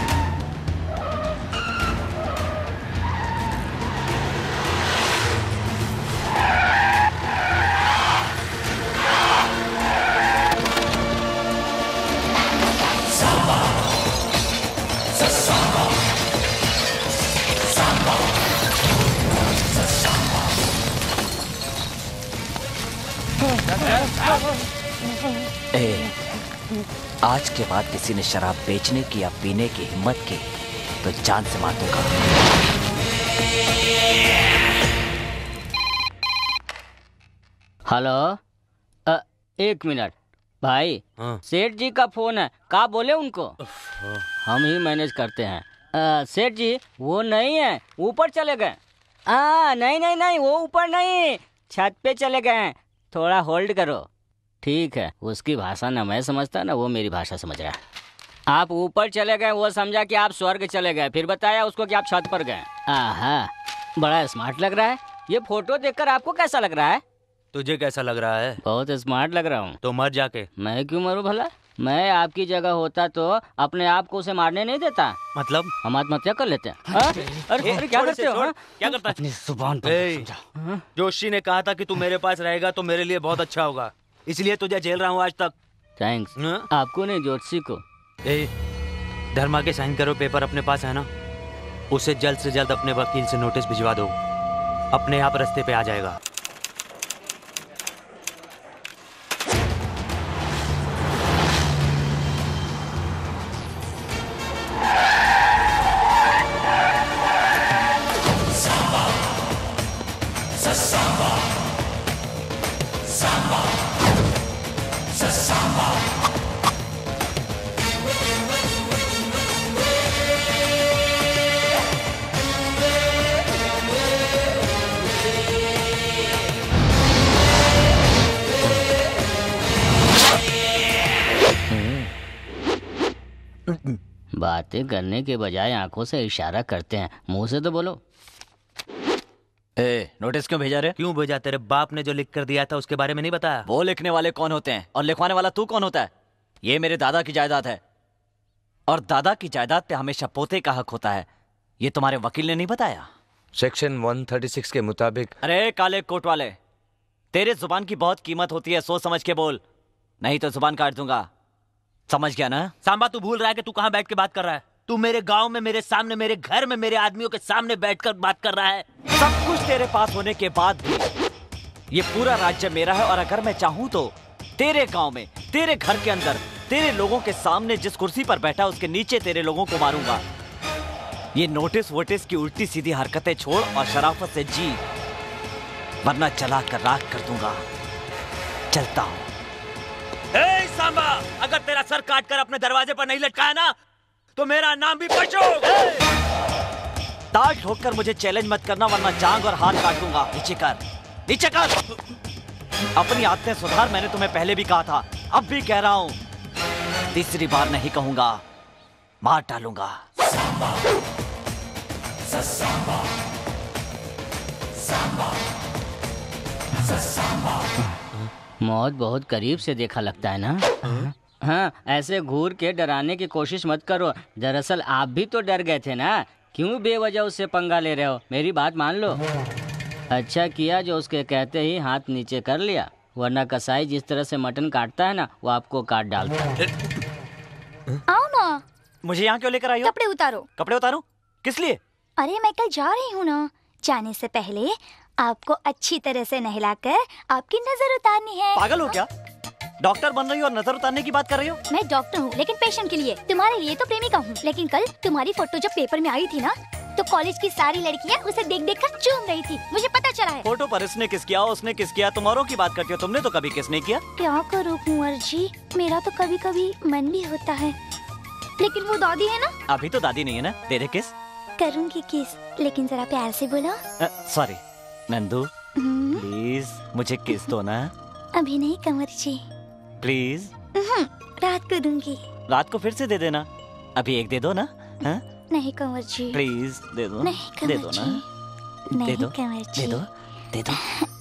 आज के बाद किसी ने शराब बेचने की या पीने की हिम्मत की तो जान से मार दूंगा। हेलो, 1 मिनट भाई। सेठ जी का फोन है, का बोले उनको? हम ही मैनेज करते हैं। सेठ जी वो नहीं है, ऊपर चले गए। नहीं नहीं नहीं, वो ऊपर नहीं, छत पे चले गए हैं। थोड़ा होल्ड करो। ठीक है, उसकी भाषा ना मैं समझता ना वो मेरी भाषा समझ रहा है। आप ऊपर चले गए, वो समझा कि आप स्वर्ग चले गए, फिर बताया उसको कि आप छत पर गए। बड़ा स्मार्ट लग रहा है। ये फोटो देखकर आपको कैसा लग रहा है? तुझे कैसा लग रहा है? बहुत स्मार्ट लग रहा हूँ। तो मर जाके। मैं क्यों मरूं भला? मैं आपकी जगह होता तो अपने आप को उसे मारने नहीं देता। मतलब हम आत्महत्या कर लेते हैं। अरे क्या करते हो? क्या करता है? अपनी जुबान पर समझा। जोशी ने कहा था कि तू मेरे पास रहेगा तो मेरे लिए बहुत अच्छा होगा, इसलिए तुझे झेल रहा हूँ आज तक। थैंक्स। आपको नहीं, जोशी को। धर्मा के साइन करो पेपर अपने पास है ना, उसे जल्द से जल्द अपने वकील से नोटिस भिजवा दो, अपने आप रास्ते पे आ जाएगा। बातें करने के बजाय आंखों से इशारा करते हैं, मुंह से तो बोलो। नोटिस क्यों भेजा रे? क्यों भेजा? तेरे बाप ने जो लिख कर दिया था उसके बारे में नहीं बताया? वो लिखने वाले कौन होते हैं और लिखवाने वाला तू कौन होता है? ये मेरे दादा की जायदाद है और दादा की जायदाद पे हमेशा पोते का हक होता है। ये तुम्हारे वकील ने नहीं बताया? सेक्शन 136 के मुताबिक। अरे काले कोट वाले, तेरे जुबान की बहुत कीमत होती है, सोच समझ के बोल, नहीं तो जुबान काट दूंगा। समझ गया ना? सांबा तू भूल रहा है कि तू कहाँ बैठ के बात कर रहा है? तू मेरे गांव में, मेरे सामने, मेरे घर में, मेरे आदमियों के सामने बैठकर बात कर रहा है। सब कुछ तेरे पास होने के बाद भी ये पूरा राज्य मेरा है और अगर मैं चाहूं तो तेरे गांव में, तेरे घर के अंदर, तेरे लोगों के सामने जिस कुर्सी पर बैठा उसके नीचे तेरे लोगों को मारूंगा। ये नोटिस वोटिस की उल्टी सीधी हरकतें छोड़ और शराफत से जी, वरना जला कर राख कर दूंगा। चलता हूं। सांबा, अगर तेरा सर काट कर अपने दरवाजे पर नहीं लटकाया ना तो मेरा नाम भी पशु। ताल ठोक कर मुझे चैलेंज मत करना वरना जांग और हाथ काट दूंगा। नीचे कर, नीचे कर। अपनी आदतें सुधार, मैंने तुम्हें पहले भी कहा था, अब भी कह रहा हूं, तीसरी बार नहीं कहूंगा, मार डालूंगा। सांबा, सांबा, सांबा, सांबा। मौत बहुत करीब से देखा लगता है ना? हाँ, ऐसे घूर के डराने की कोशिश मत करो। दरअसल आप भी तो डर गए थे ना, क्यों बेवजह उससे पंगा ले रहे हो? मेरी बात मान लो। अच्छा किया जो उसके कहते ही हाथ नीचे कर लिया, वरना कसाई जिस तरह से मटन काटता है ना, वो आपको काट डालता है। आओ ना। मुझे यहाँ क्यों लेकर आई हो? कपड़े उतारो। कपड़े उतारूं? किस लिए? अरे मैं कल जा रही हूँ ना, जाने से पहले आपको अच्छी तरह से नहलाकर आपकी नजर उतारनी है। पागल हो क्या? डॉक्टर बन रही हो और नजर उतारने की बात कर रही हो? मैं डॉक्टर हूँ लेकिन पेशेंट के लिए, तुम्हारे लिए तो प्रेमिका हूँ। लेकिन कल तुम्हारी फोटो जब पेपर में आई थी ना, तो कॉलेज की सारी लड़कियाँ उसे देख देख कर चूम रही थी, मुझे पता चला है। फोटो पर इसने किस किया, उसने किस किया, तुम औरों की बात करती हो, तुमने तो कभी किस नहीं किया। क्या करूँ कुंवर जी, मेरा तो कभी कभी मन भी होता है, लेकिन वो दादी है ना। अभी तो दादी नहीं है ना, तेरे किस करूँगी किस, लेकिन जरा प्यार से बोलो। सॉरी नंदू, प्लीज मुझे किस दो ना। अभी नहीं कंवर जी, प्लीज। रात को दूंगी। रात को फिर से दे देना, अभी एक दे दो ना। हाँ? नहीं कंवर जी, प्लीज दे दो। नहीं दे दो ना, नहीं दे दो, कंवर जी, दे दो, दे दो।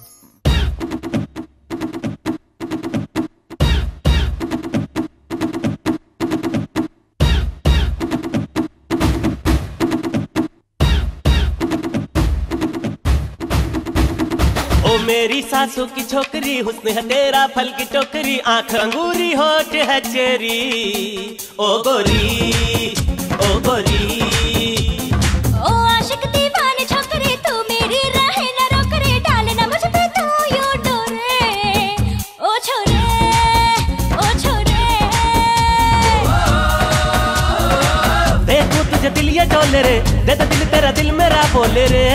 मेरी सासू की छोकरी, हुस्न है तेरा फल की टोकरी, आंख अंगूरी होठ है चेरी, ओ गोरी, ओ गोरी। ओ आशिक दीवाने छोकरे, तू मेरी राह न रोक रे, डालना मुझ पे तू यूं डोरे, ओ छोरे, ओ छोरे। देखूं तुझे दिल ये डोले रे, दे दे दिल तेरा दिल मेरा बोले रे।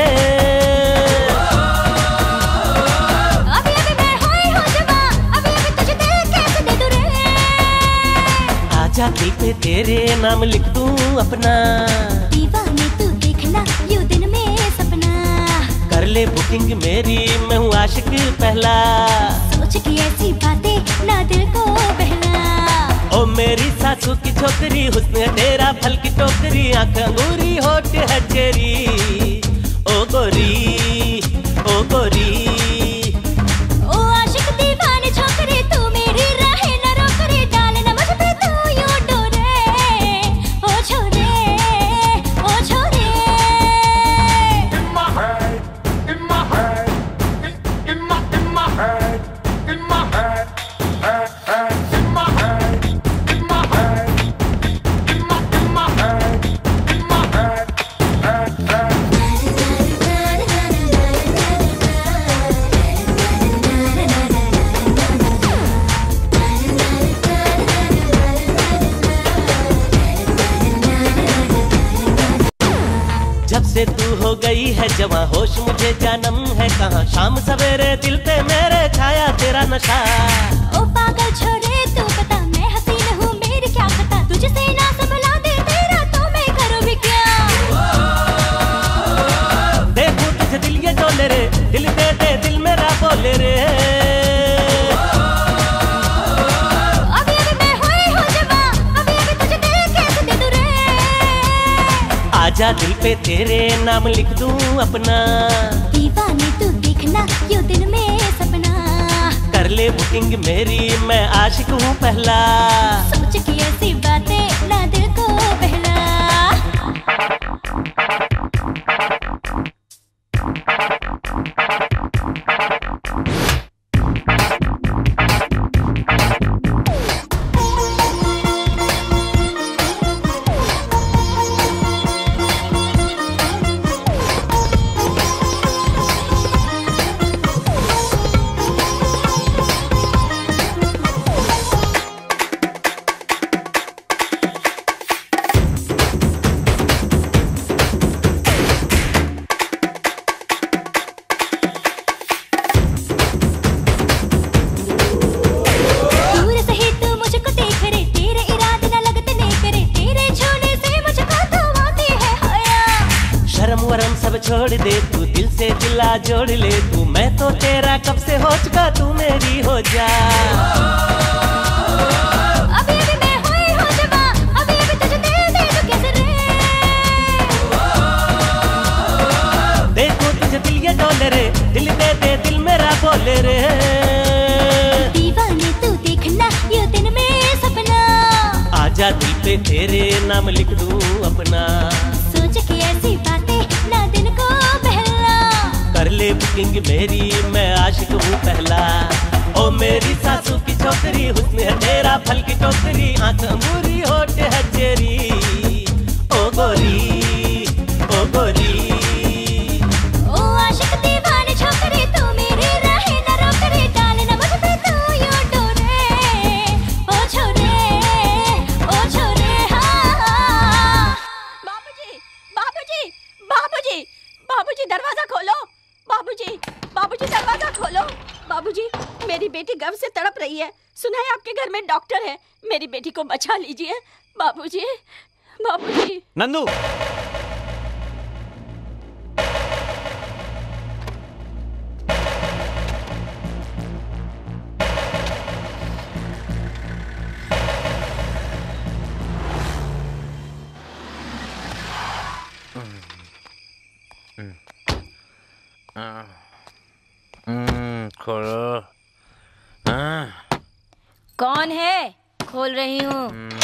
आजा दिल पे तेरे नाम लिख दूं अपना, दीवाने तू देखना यूं दिन में सपना, कर ले बुकिंग मेरी, मैं हूँ आशिक पहला, सोच की ऐसी बातें ना दिल को बहला। ओ मेरी सासू की छोकरी, हुस्न है तेरा फल की टोकरी, आंख अंगूरी होठ है चेरी, ओ गोरी, ओ गोरी। ओ से तू हो गई है जवां, होश मुझे जानम है कहाँ। शाम सवेरे दिल पे मेरे छाया तेरा नशा। ओ पागल छोरे तू बता, मैं हसीन हूँ मेरी क्या खता। तुझसे ना संभला दे तेरा तो मैं करूँ भी क्या। देखूं तुझे दिल ये डोले रे, दिल दे दे दिल मेरा बोले रे। अभी अभी मैं हुई हूँ जवां, अभी अभी तुझे दिल कैसे दे दूँ रे। आजा दिल पे तेरे नाम लिख दूं अपना। दीवानी तू देखना यूं दिल में सपना। कर ले बुकिंग मेरी, मैं आशिक हूँ पहला। सोच की ऐसी बातें ना दिल को बहला। छोड़ दे तू दिल से दिला जोड़ ले तू। मैं तो तेरा कब से हो चुका, तू मेरी हो जा। अभी अभी मैं हुई हूँ जवां, अभी अभी तुझे दिल दे दूँ कैसे रे। देखो तुझे दिल ये डोले रे, दिल दे दे दिल मेरा बोले रे। दीवाने तू देखना ये दिन में सपना। आजा दिल पे तेरे नाम लिख दूं अपना। सोच के ऐसी बातें ना दिन को बहला। कर ले बुकिंग मेरी, मैं आशिक हूँ पहला। ओ मेरी सासू की छोकरी, हुस्न है तेरा फल की टोकरी। आंख अंगूरी होठ है चेरी, ओ गोरी ओ गोरी। ओ आशिक दीवाने छोकरी, तू मेरी राहें न रोक रे। डालना मुझ पे तू यूं डोरे, ओ छोरे ओ छोरे। हाँ बाबूजी बाबूजी बाबूजी बाबूजी दरवाजा खोलो। बाबूजी बाबूजी दरवाजा खोलो। बाबूजी मेरी बेटी गर्भ से तड़प रही है, सुना है आपके घर में डॉक्टर है। मेरी बेटी को बचा लीजिए बाबूजी। बाबूजी नंदू खोलो। कौन है? खोल रही हूँ।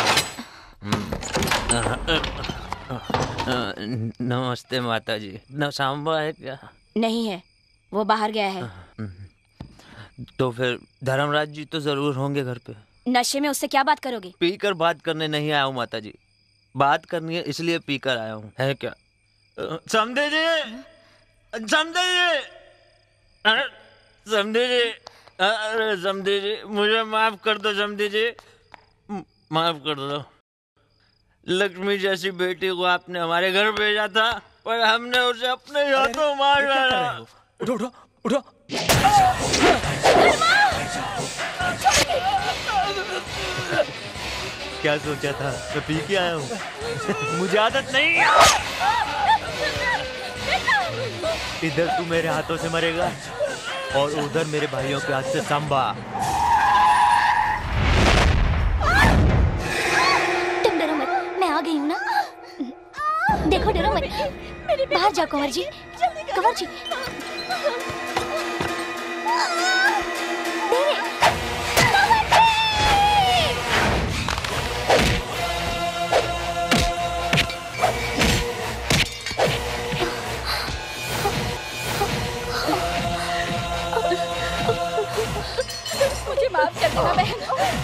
नमस्ते माता जी। न सांबा है क्या? नहीं है, वो बाहर गया है। तो फिर धर्मराज जी तो जरूर होंगे घर पे। नशे में उससे क्या बात करोगे? पीकर बात करने नहीं आया हूँ माता जी, बात करनी है इसलिए पीकर आया हूँ। है क्या? समझे जी, समझे जी, समझे जी, अरे समझे जी, मुझे माफ कर दो समझे जी, माफ कर दो। लक्ष्मी जैसी बेटी को आपने हमारे घर भेजा था, पर हमने उसे अपने हाथों मार डाला। उठो उठो उठो। क्या सोचा था? मैं पी के आया हूँ, मुझे आदत नहीं। इधर तू मेरे हाथों से मरेगा और उधर मेरे भाइयों के हाथ से सांबा। तुम डरो मत, मैं आ गई हूँ ना। देखो डरो मत, बाहर जाओ कंवर जी। कंवर जी मुझे माफ कर देना बहन।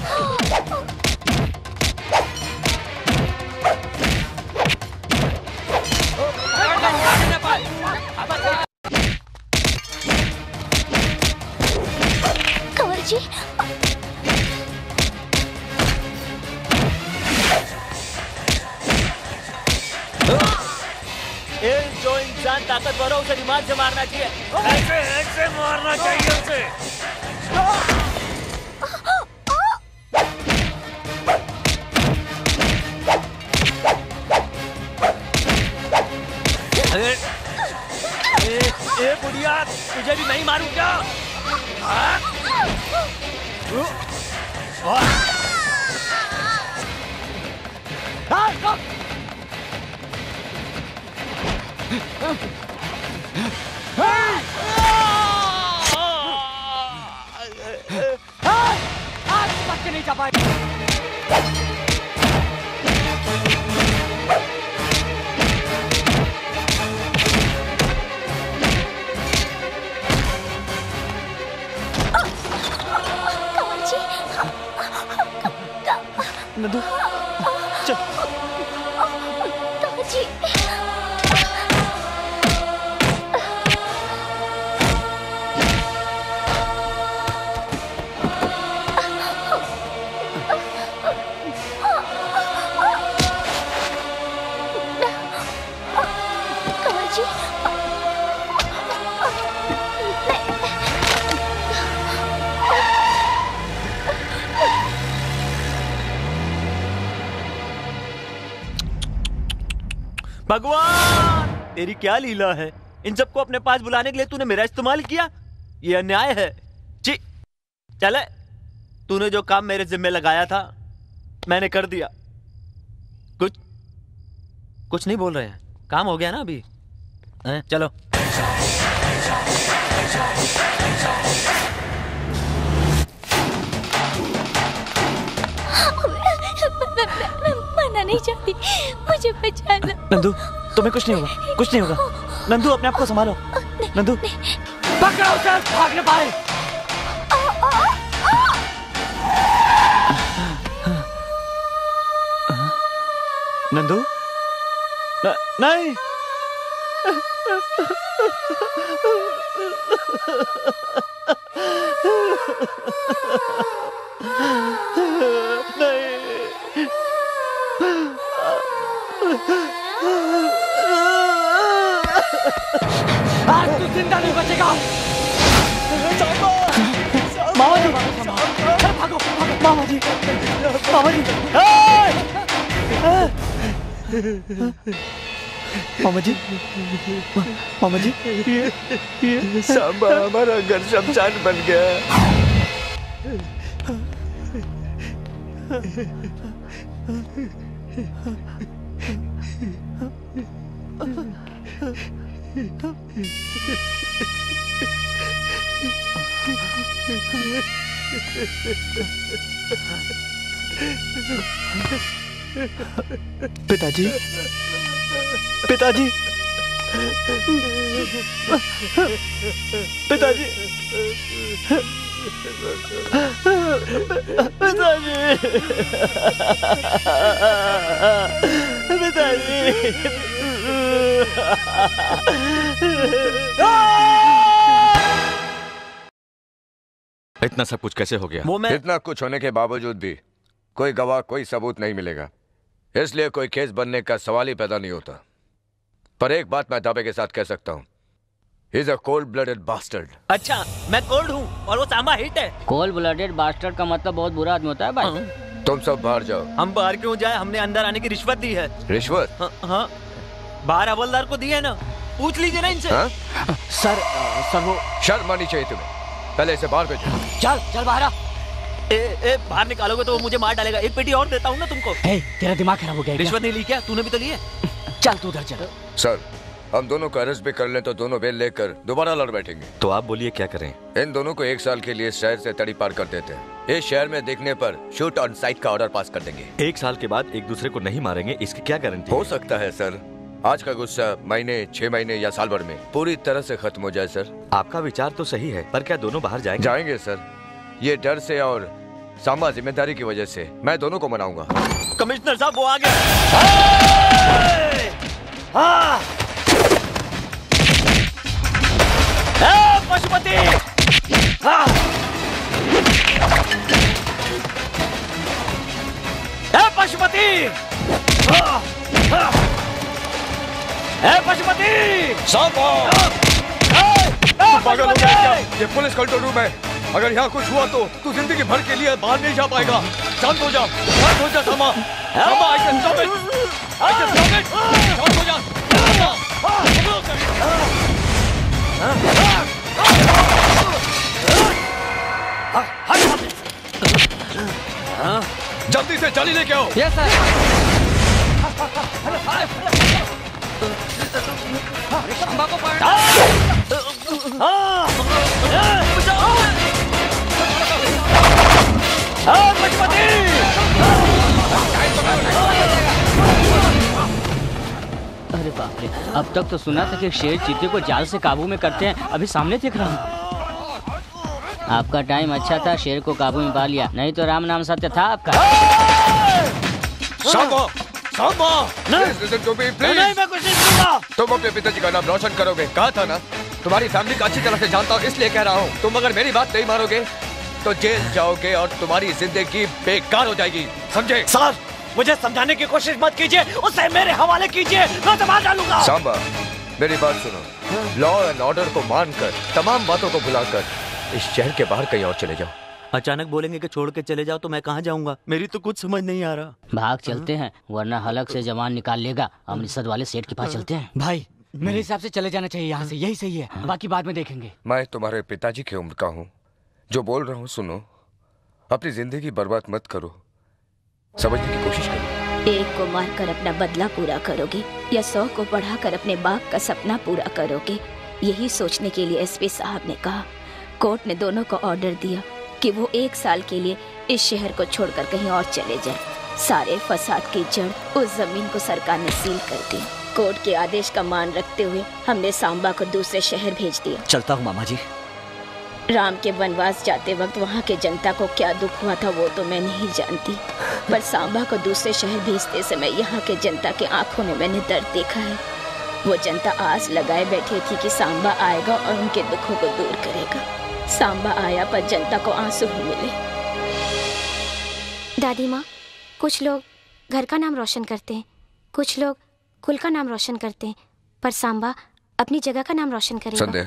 कंवर जी Enjoy इंसान ताकतवर हो उसे दिमाग से मारना चाहिए। ऐसे मारना चाहिए उसे। ए बुढ़िया, तुझे भी नहीं मारूं क्या? बच के नहीं जा पाए। नंदू चल। भगवान, तेरी क्या लीला है? इन सबको अपने पास बुलाने के लिए तूने मेरा इस्तेमाल किया? ये अन्याय है। ची, चले। तूने जो काम मेरे जिम्मे लगाया था मैंने कर दिया। कुछ नहीं बोल रहे हैं। काम हो गया ना अभी? चलो। मरना नहीं चाहती, मुझे बचा लो। नंदू, तुम्हें कुछ नहीं होगा, कुछ नहीं होगा। नंदू, अपने आप को संभालो। नंदू, पकड़ो उसे, भाग न पाए। नंदू, नहीं। आज तू जिंदा नहीं बचेगा। मामा जी, भागो, मामा जी, मामा जी, मामा जी, मामा जी, ये सांबा हमारा घर शमशान बन गया। पिताजी, पिताजी, पिताजी, इतना सब कुछ कैसे हो गया? इतना कुछ होने के बावजूद भी कोई गवाह, कोई सबूत नहीं मिलेगा, इसलिए कोई केस बनने का सवाल ही पैदा नहीं होता। पर एक बात मैं दावे के साथ कह सकता हूँ, he is a cold-blooded bastard। अच्छा, मैं कोल्ड हूँ और वो सांबा हिट है। कोल्ड ब्लडेड बास्टर्ड का मतलब बहुत बुरा आदमी होता है भाई। तुम सब बाहर जाओ। हम बाहर क्यों जाए? हमने अंदर आने की रिश्वत दी है। रिश्वत? हाँ, बाहर हवलदार को दी है ना, पूछ लीजिए ना इनसे। सर वो शर्म आनी चाहिए तुम्हें। पहले इसे बाहर भेजो। चल बाहर आ। बाहर निकालोगे तो वो मुझे मार डालेगा। एक पेटी और देता हूँ ना तुमको। तेरा दिमाग खराब हो गया। रिश्वत नहीं ली क्या? तूने भी तो ली है। चल तू उधर चल। सर, हम दोनों को अरेस्ट भी कर लें तो दोनों बेल लेकर दोबारा लड़ बैठेंगे। तो आप बोलिए क्या करें? इन दोनों को 1 साल के लिए शहर से तड़ी पार कर देते हैं। इस शहर में देखने पर शूट ऑन साइट का ऑर्डर पास कर देंगे। 1 साल के बाद एक दूसरे को नहीं मारेंगे, इसकी क्या गारंटी? हो सकता है सर, आज का गुस्सा महीने, 6 महीने या साल भर में पूरी तरह से खत्म हो जाए। सर, आपका विचार तो सही है, पर क्या दोनों बाहर जाएंगे? जाएंगे सर। ये डर से और सांबा जिम्मेदारी की वजह से मैं दोनों को मनाऊंगा। कमिश्नर साहब, वो आ गया। पशुपति, पशुपति, पशुपति! सांबा! पागल हो गया क्या? ये पुलिस कंट्रोल रूम है। अगर यहाँ कुछ हुआ तो तू जिंदगी भर के लिए बाहर नहीं जा पाएगा। शांत हो जा, शांत हो जा सामा। सामा, I can stop it. I can stop it. शांत हो जा। जल्दी से जाली लेके आओ। Yes sir. शांबा को अरे बाप रे, अब तक तो सुना था कि शेर चीते को जाल से काबू में करते हैं, अभी सामने देख रहा हूँ। आपका टाइम अच्छा था, शेर को काबू में पा लिया, नहीं तो राम नाम सत्य था आपका। सांबा, सांबा, नहीं, मैं कुछ नहीं करूंगा। तुम अपने पिताजी का नाम रोशन करोगे, कहा था ना। तुम्हारी फैमिली को अच्छी तरह से जानता हूँ, इसलिए कह रहा हूँ। तुम अगर मेरी बात नहीं मानोगे तो जेल जाओगे और तुम्हारी जिंदगी बेकार हो जाएगी, समझे? सर, मुझे समझाने की कोशिश मत कीजिए, उसे मेरे हवाले कीजिए, मैं तो मार डालूंगा। सांबा, मेरी बात सुनो। लॉ एंड ऑर्डर को मानकर, तमाम बातों को भुलाकर इस शहर के बाहर कहीं और चले जाओ। अचानक बोलेंगे कि छोड़ के चले जाओ तो मैं कहाँ जाऊंगा? मेरी तो कुछ समझ नहीं आ रहा। भाग चलते हैं, वरना हलक से जवान निकाल लेगा। अमृतसर वाले सेठ के पास चलते हैं। भाई, मेरे हिसाब से चले जाना चाहिए यहाँ से, यही सही है, बाकी बाद में देखेंगे। मैं तुम्हारे पिताजी की उम्र का हूँ, जो बोल रहा हूँ सुनो। अपनी जिंदगी बर्बाद मत करो, समझने की कोशिश करो। एक को मारकर अपना बदला पूरा करोगे या 100 को बढ़ाकर अपने बाप का सपना पूरा करोगे? यही सोचने के लिए एसपी साहब ने कहा। कोर्ट ने दोनों को ऑर्डर दिया कि वो 1 साल के लिए इस शहर को छोड़कर कहीं और चले जाएं। सारे फसाद की जड़ उस जमीन को सरकार ने सील कर दी। कोर्ट के आदेश का मान रखते हुए हमने सांबा को दूसरे शहर भेज दिया। चलता हूँ मामा जी। राम के वनवास जाते वक्त वहाँ के जनता को क्या दुख हुआ था वो तो मैं नहीं जानती, पर सांबा को दूसरे शहर भेजते समय यहाँ के जनता के आंखों में मैंने दर्द देखा है। वो जनता आस लगाए बैठी थी कि सांबा आएगा और उनके दुखों को दूर करेगा। सांबा आया पर जनता को आंसू ही मिले। दादी माँ, कुछ लोग घर का नाम रोशन करते हैं, कुछ लोग कुल का नाम रोशन करते हैं, पर सांबा अपनी जगह का नाम रोशन करेगा। संध्या,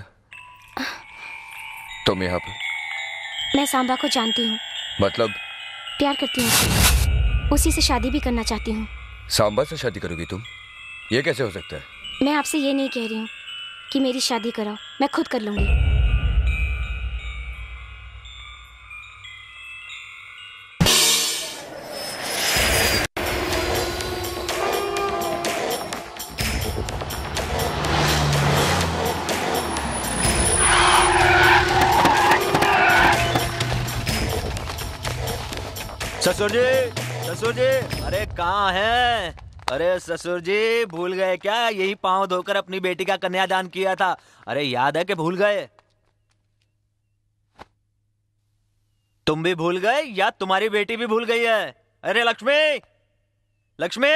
तुम यहाँ पर? मैं सांबा को जानती हूँ। मतलब? प्यार करती हूँ, उसी से शादी भी करना चाहती हूँ। सांबा से शादी करोगी तुम? ये कैसे हो सकता है? मैं आपसे ये नहीं कह रही हूँ कि मेरी शादी कराओ, मैं खुद कर लूंगी। ससुर जी, अरे कहाँ हैं? अरे ससुर जी, भूल गए क्या? यही पांव धोकर अपनी बेटी का कन्यादान किया था। अरे याद है कि भूल गए? तुम भी भूल गए या तुम्हारी बेटी भी भूल गई है? अरे लक्ष्मी, लक्ष्मी!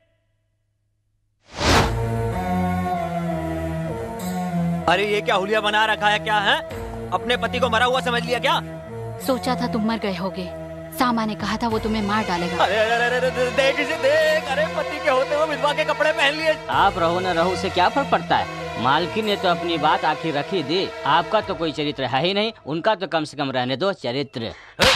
अरे ये क्या हुलिया बना रखा है? क्या है? अपने पति को मरा हुआ समझ लिया क्या? सोचा था तुम मर गए होगे, सामा ने कहा था वो तुम्हें मार डालेगा। अरे अरे अरे देख इसे देख, अरे पति के होते हुए विधवा के कपड़े पहन लिए। आप रहो न रहो से क्या फर्क पड़ता है? मालकिन ने तो अपनी बात आखिर रखी दी। आपका तो कोई चरित्र है ही नहीं, उनका तो कम से कम रहने दो चरित्र।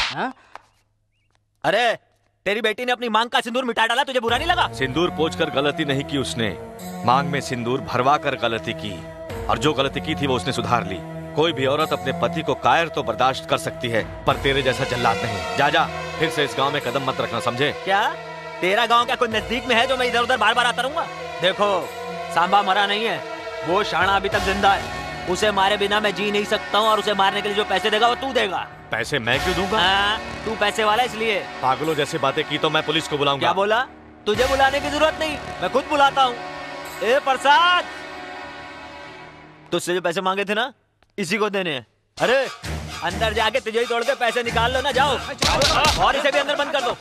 अरे तेरी बेटी ने अपनी मांग का सिंदूर मिटा डाला, तुझे बुरा नहीं लगा? सिंदूर पोंछकर गलती नहीं की उसने, मांग में सिंदूर भरवा कर गलती की, और जो गलती की थी वो उसने सुधार ली। कोई भी औरत अपने पति को कायर तो बर्दाश्त कर सकती है, पर तेरे जैसा जल्लाद नहीं। जा जा, फिर से इस गांव में कदम मत रखना, समझे? क्या तेरा गांव क्या कोई नजदीक में है जो मैं इधर उधर बार बार आता रहूंगा? देखो, सांबा मरा नहीं है, वो शाना अभी तक जिंदा है। उसे मारे बिना मैं जी नहीं सकता हूँ, और उसे मारने के लिए जो पैसे देगा वो तू देगा। पैसे मैं क्यों दूंगा? तू पैसे वाला इसलिए। पागलों जैसे बातें की तो मैं पुलिस को बुलाऊंगा। क्या बोला? तुझे बुलाने की जरूरत नहीं, मैं खुद बुलाता हूँ। ए प्रसाद, तुझसे जो पैसे मांगे थे ना, इसी को देने हैं। अरे अंदर जाके तुझे ही तोड़ के पैसे निकाल लो ना, जाओ। और इसे भी अंदर बंद कर दो।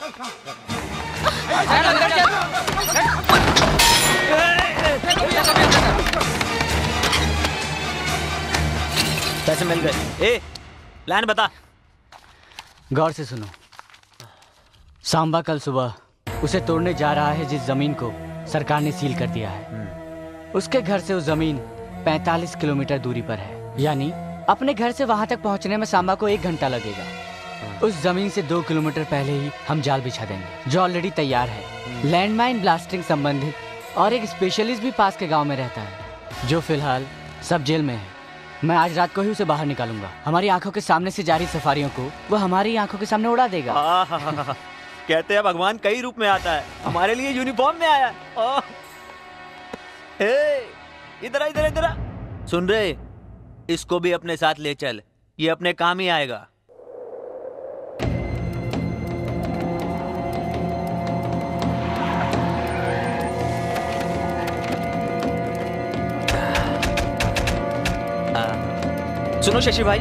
पैसे मिल गए। ए प्लान बता। गौर से सुनो, सांबा कल सुबह उसे तोड़ने जा रहा है जिस जमीन को सरकार ने सील कर दिया है। उसके घर से वो जमीन 45 किलोमीटर दूरी पर है, यानी अपने घर से वहां तक पहुंचने में सांबा को 1 घंटा लगेगा। उस जमीन से 2 किलोमीटर पहले ही हम जाल बिछा देंगे, जो ऑलरेडी तैयार है। लैंडमाइन ब्लास्टिंग संबंधित और एक स्पेशलिस्ट भी पास के गांव में रहता है, जो फिलहाल सब जेल में है। मैं आज रात को ही उसे बाहर निकालूंगा। हमारी आंखों के सामने से जारी सफारियों को वो हमारी आंखों के सामने उड़ा देगा। कहते हैं भगवान कई रूप में आता है, हमारे लिए यूनिफॉर्म में आया। इधर इधर इधर सुन रहे, इसको भी अपने साथ ले चल, ये अपने काम ही आएगा। सुनो शशि भाई,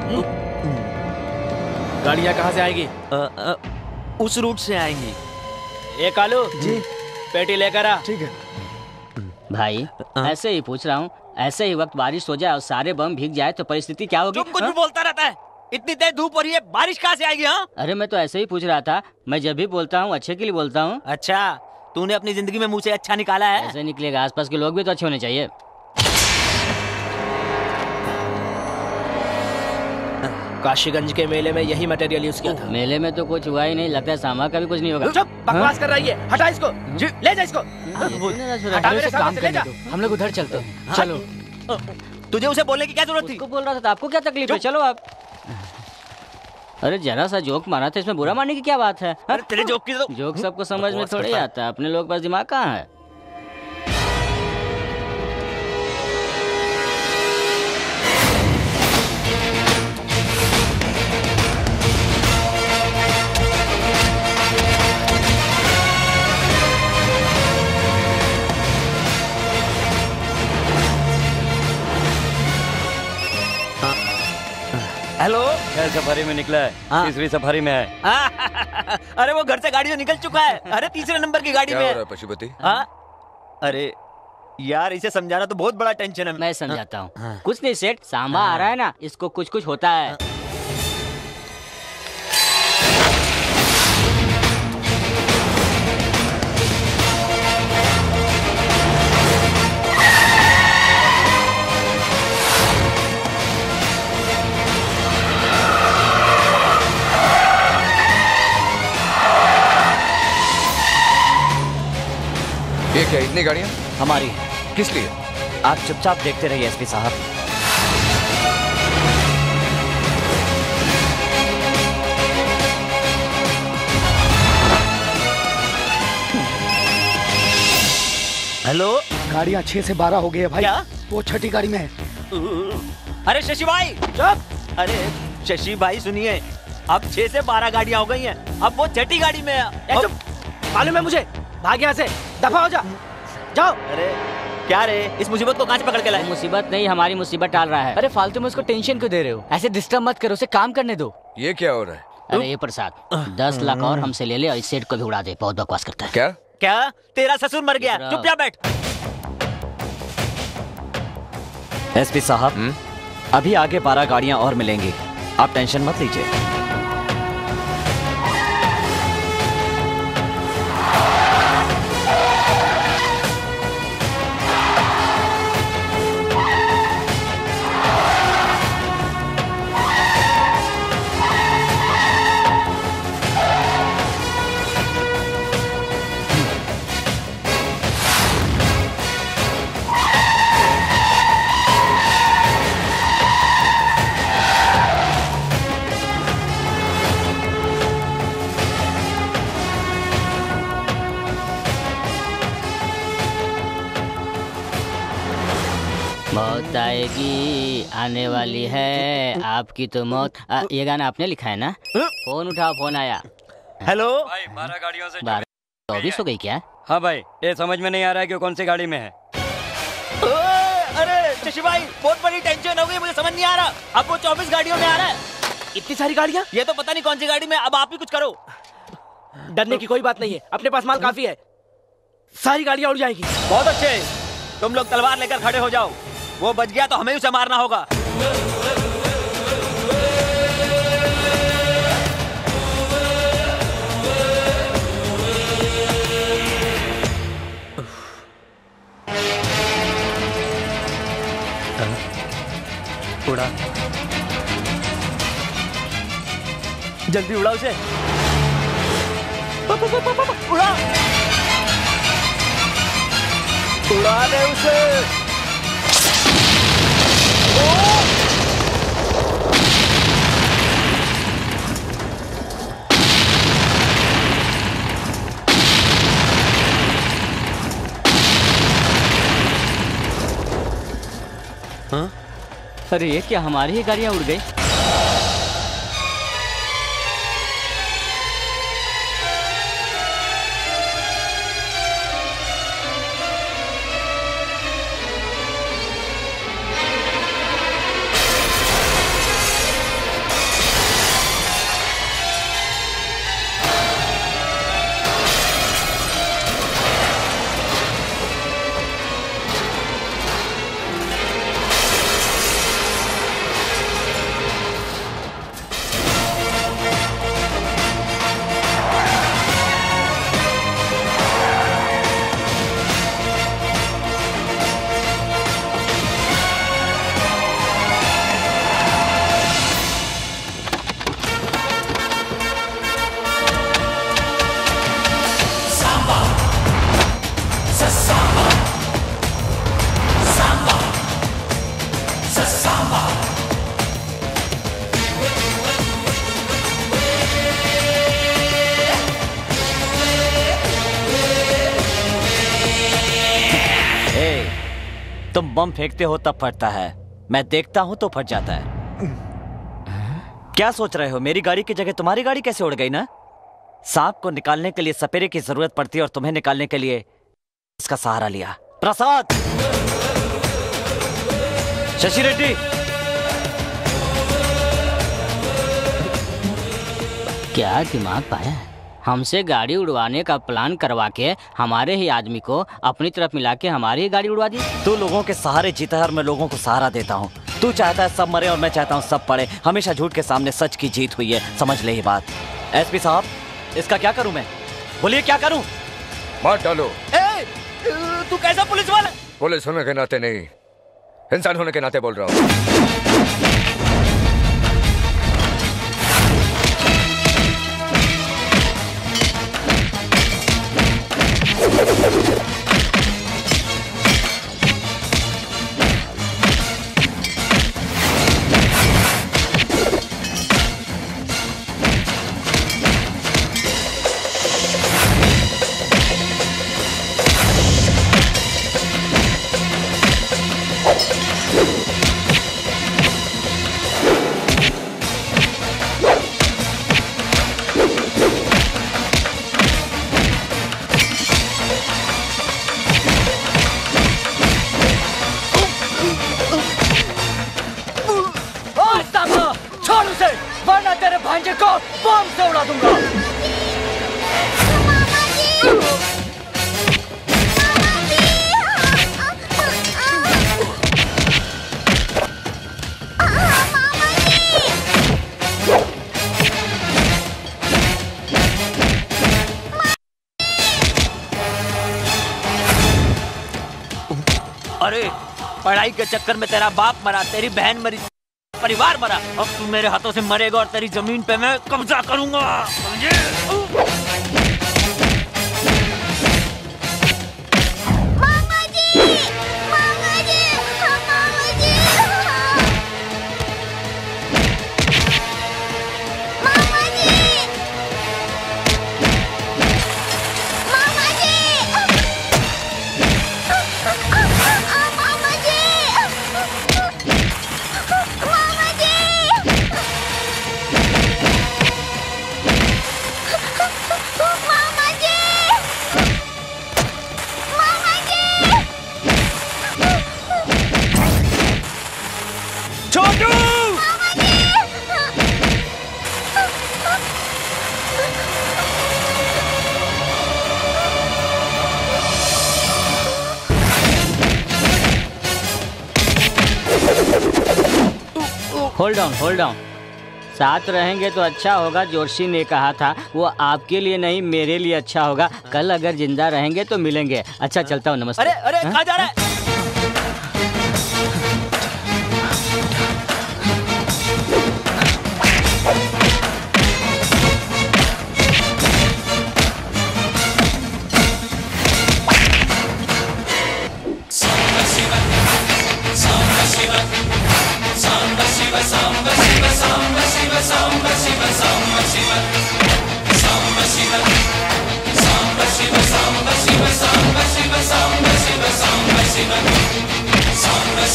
गाड़ियाँ कहाँ से आएगी? उस रूट से आएंगी। ए कालू जी, पेटी लेकर आ। ठीक है भाई, ऐसे ही पूछ रहा हूँ, ऐसे ही वक्त बारिश हो जाए और सारे बम भीग जाए तो परिस्थिति क्या होगी? तुम कुछ भी बोलता रहता है, इतनी तेज धूप हो रही है, बारिश कहाँ से आएगी? हाँ, अरे मैं तो ऐसे ही पूछ रहा था, मैं जब भी बोलता हूँ अच्छे के लिए बोलता हूँ। अच्छा, तूने अपनी जिंदगी में मुँह से अच्छा निकाला है? ऐसे निकलेगा, आसपास के लोग भी तो अच्छे होने चाहिए। काशीगंज के मेले में यही मटेरियल यूज किया था। मेले में तो कुछ हुआ ही नहीं, लगता है सामा का भी कुछ नहीं होगा। चुप, बकवास कर रही है, हटा इसको, ले जा इसको। हटा मेरे सामने से ले जा। हम लोग उधर चलते हैं, चलो। तुझे उसे बोलने की क्या जरूरत थी? उसको बोल रहा था, आपको क्या तकलीफ है? चलो आप। अरे जरा सा जोक मारा था, इसमें बुरा मानने की क्या बात है? अरे तेरे जोक की तो जोक सबको समझ में थोड़ी आता है, अपने लोग पास दिमाग कहाँ है? हेलो, क्या सफारी में निकला है? तीसरी सफारी में है। अरे वो घर से गाड़ी से निकल चुका है। अरे तीसरे नंबर की गाड़ी क्या में हो रहा है पशुपति? अरे यार, इसे समझाना तो बहुत बड़ा टेंशन है। मैं समझाता हूँ। कुछ नहीं सेठ, सांबा आ रहा है ना, इसको कुछ कुछ होता है। ये क्या, इतनी गाड़ियाँ? हमारी। किस लिए? आप चुपचाप देखते रहिए एसपी साहब। हेलो, गाड़ियाँ 6 से 12 हो गई है भाई। क्या? वो छठी गाड़ी में है। अरे शशि भाई चुप। अरे शशि भाई सुनिए, अब 6 से 12 गाड़ियाँ हो गई हैं, अब वो छठी गाड़ी में है। मालूम है मुझे, भाग यहाँ से, दफा हो जा, जाओ। अरे क्या रे, इस मुसीबत को कहाँ से पकड़ के लाए? मुसीबत नहीं, हमारी मुसीबत टाल रहा है। अरे फालतू में उसको टेंशन क्यों दे रहे हो? ऐसे डिस्टर्ब मत करो, उसे काम करने दो। ये क्या हो रहा है? अरे ये प्रसाद 10 लाख और हमसे ले ले और इस सेठ को भी उड़ा दे, बहुत बकवास करता है। क्या क्या? तेरा ससुर मर गया, चुपचाप बैठ। एसपी साहब, अभी आगे 12 गाड़ियां और मिलेंगी, आप टेंशन मत लीजिए। मौत आएगी, आने वाली है आपकी तो मौत। ये गाना आपने लिखा है ना? फोन उठाओ, फोन आया। हेलो भाई, 12 गाड़ियों से 24 हो गई क्या? हाँ भाई, ये समझ में नहीं आ रहा है कि कौन सी गाड़ी में है। अरे शशि भाई, बहुत बड़ी टेंशन हो गई, मुझे समझ नहीं आ रहा। अब वो 24 गाड़ियों में आ रहा है। इतनी सारी गाड़ियाँ? ये तो पता नहीं कौन सी गाड़ी में, अब आप ही कुछ करो। डरने की कोई बात नहीं है, अपने पास माल काफी है, सारी गाड़ियाँ उड़ जाएंगी। बहुत अच्छे, तुम लोग तलवार लेकर खड़े हो जाओ। वो बच गया तो हमें उसे मारना होगा। जल्दी उड़ा उसे। उड़ा, उड़ा दे उसे। हाँ? अरे ये क्या, हमारी ही गाड़ियां उड़ गई? तुम बम फेंकते हो तब फटता है, मैं देखता हूं तो फट जाता है। क्या सोच रहे हो, मेरी गाड़ी की जगह तुम्हारी गाड़ी कैसे उड़ गई ना? सांप को निकालने के लिए सपेरे की जरूरत पड़ती है और तुम्हें निकालने के लिए इसका सहारा लिया। प्रसाद, शशि रेड्डी, क्या दिमाग पाया है? हमसे गाड़ी उड़वाने का प्लान करवा के हमारे ही आदमी को अपनी तरफ मिला के हमारी ही गाड़ी उड़वा दी। तू लोगों के सहारे जीता है और मैं लोगों को सहारा देता हूँ। तू चाहता है सब मरे और मैं चाहता हूँ सब पड़े। हमेशा झूठ के सामने सच की जीत हुई है, समझ ले ये बात। एसपी साहब, इसका क्या करूँ मैं? बोलिए क्या करूँ? मार डालो। तू कैसा पुलिस वाला? पुलिस होने के नाते नहीं, इंसान होने के नाते बोल रहा हूँ। अरे पढ़ाई के चक्कर में तेरा बाप मरा, तेरी बहन मरी, परिवार मरा। अब तू मेरे हाथों से मरेगा और तेरी जमीन पे मैं कब्जा करूंगा, समझे? मामा जी, मामा जी, मामा जी, मामा जी, मामा जी, होल्ड डाउन। साथ रहेंगे तो अच्छा होगा। जोशी ने कहा था वो आपके लिए नहीं मेरे लिए अच्छा होगा। कल अगर जिंदा रहेंगे तो मिलेंगे। अच्छा चलता हूँ, नमस्ते। अरे कहाँ जा रहा है?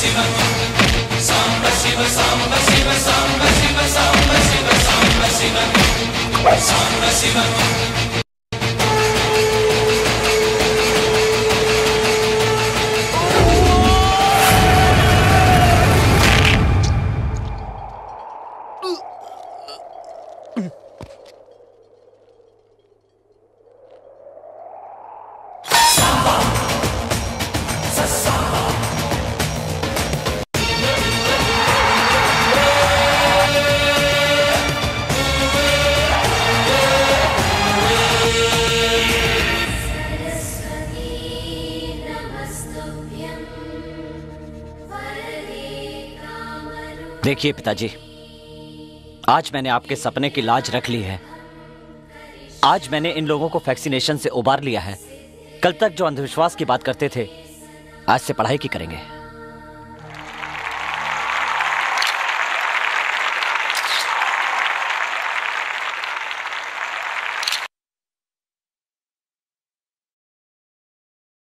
देखिए पिताजी, आज मैंने आपके सपने की लाज रख ली है। आज मैंने इन लोगों को वैक्सीनेशन से उबार लिया है। कल तक जो अंधविश्वास की बात करते थे, आज से पढ़ाई की करेंगे।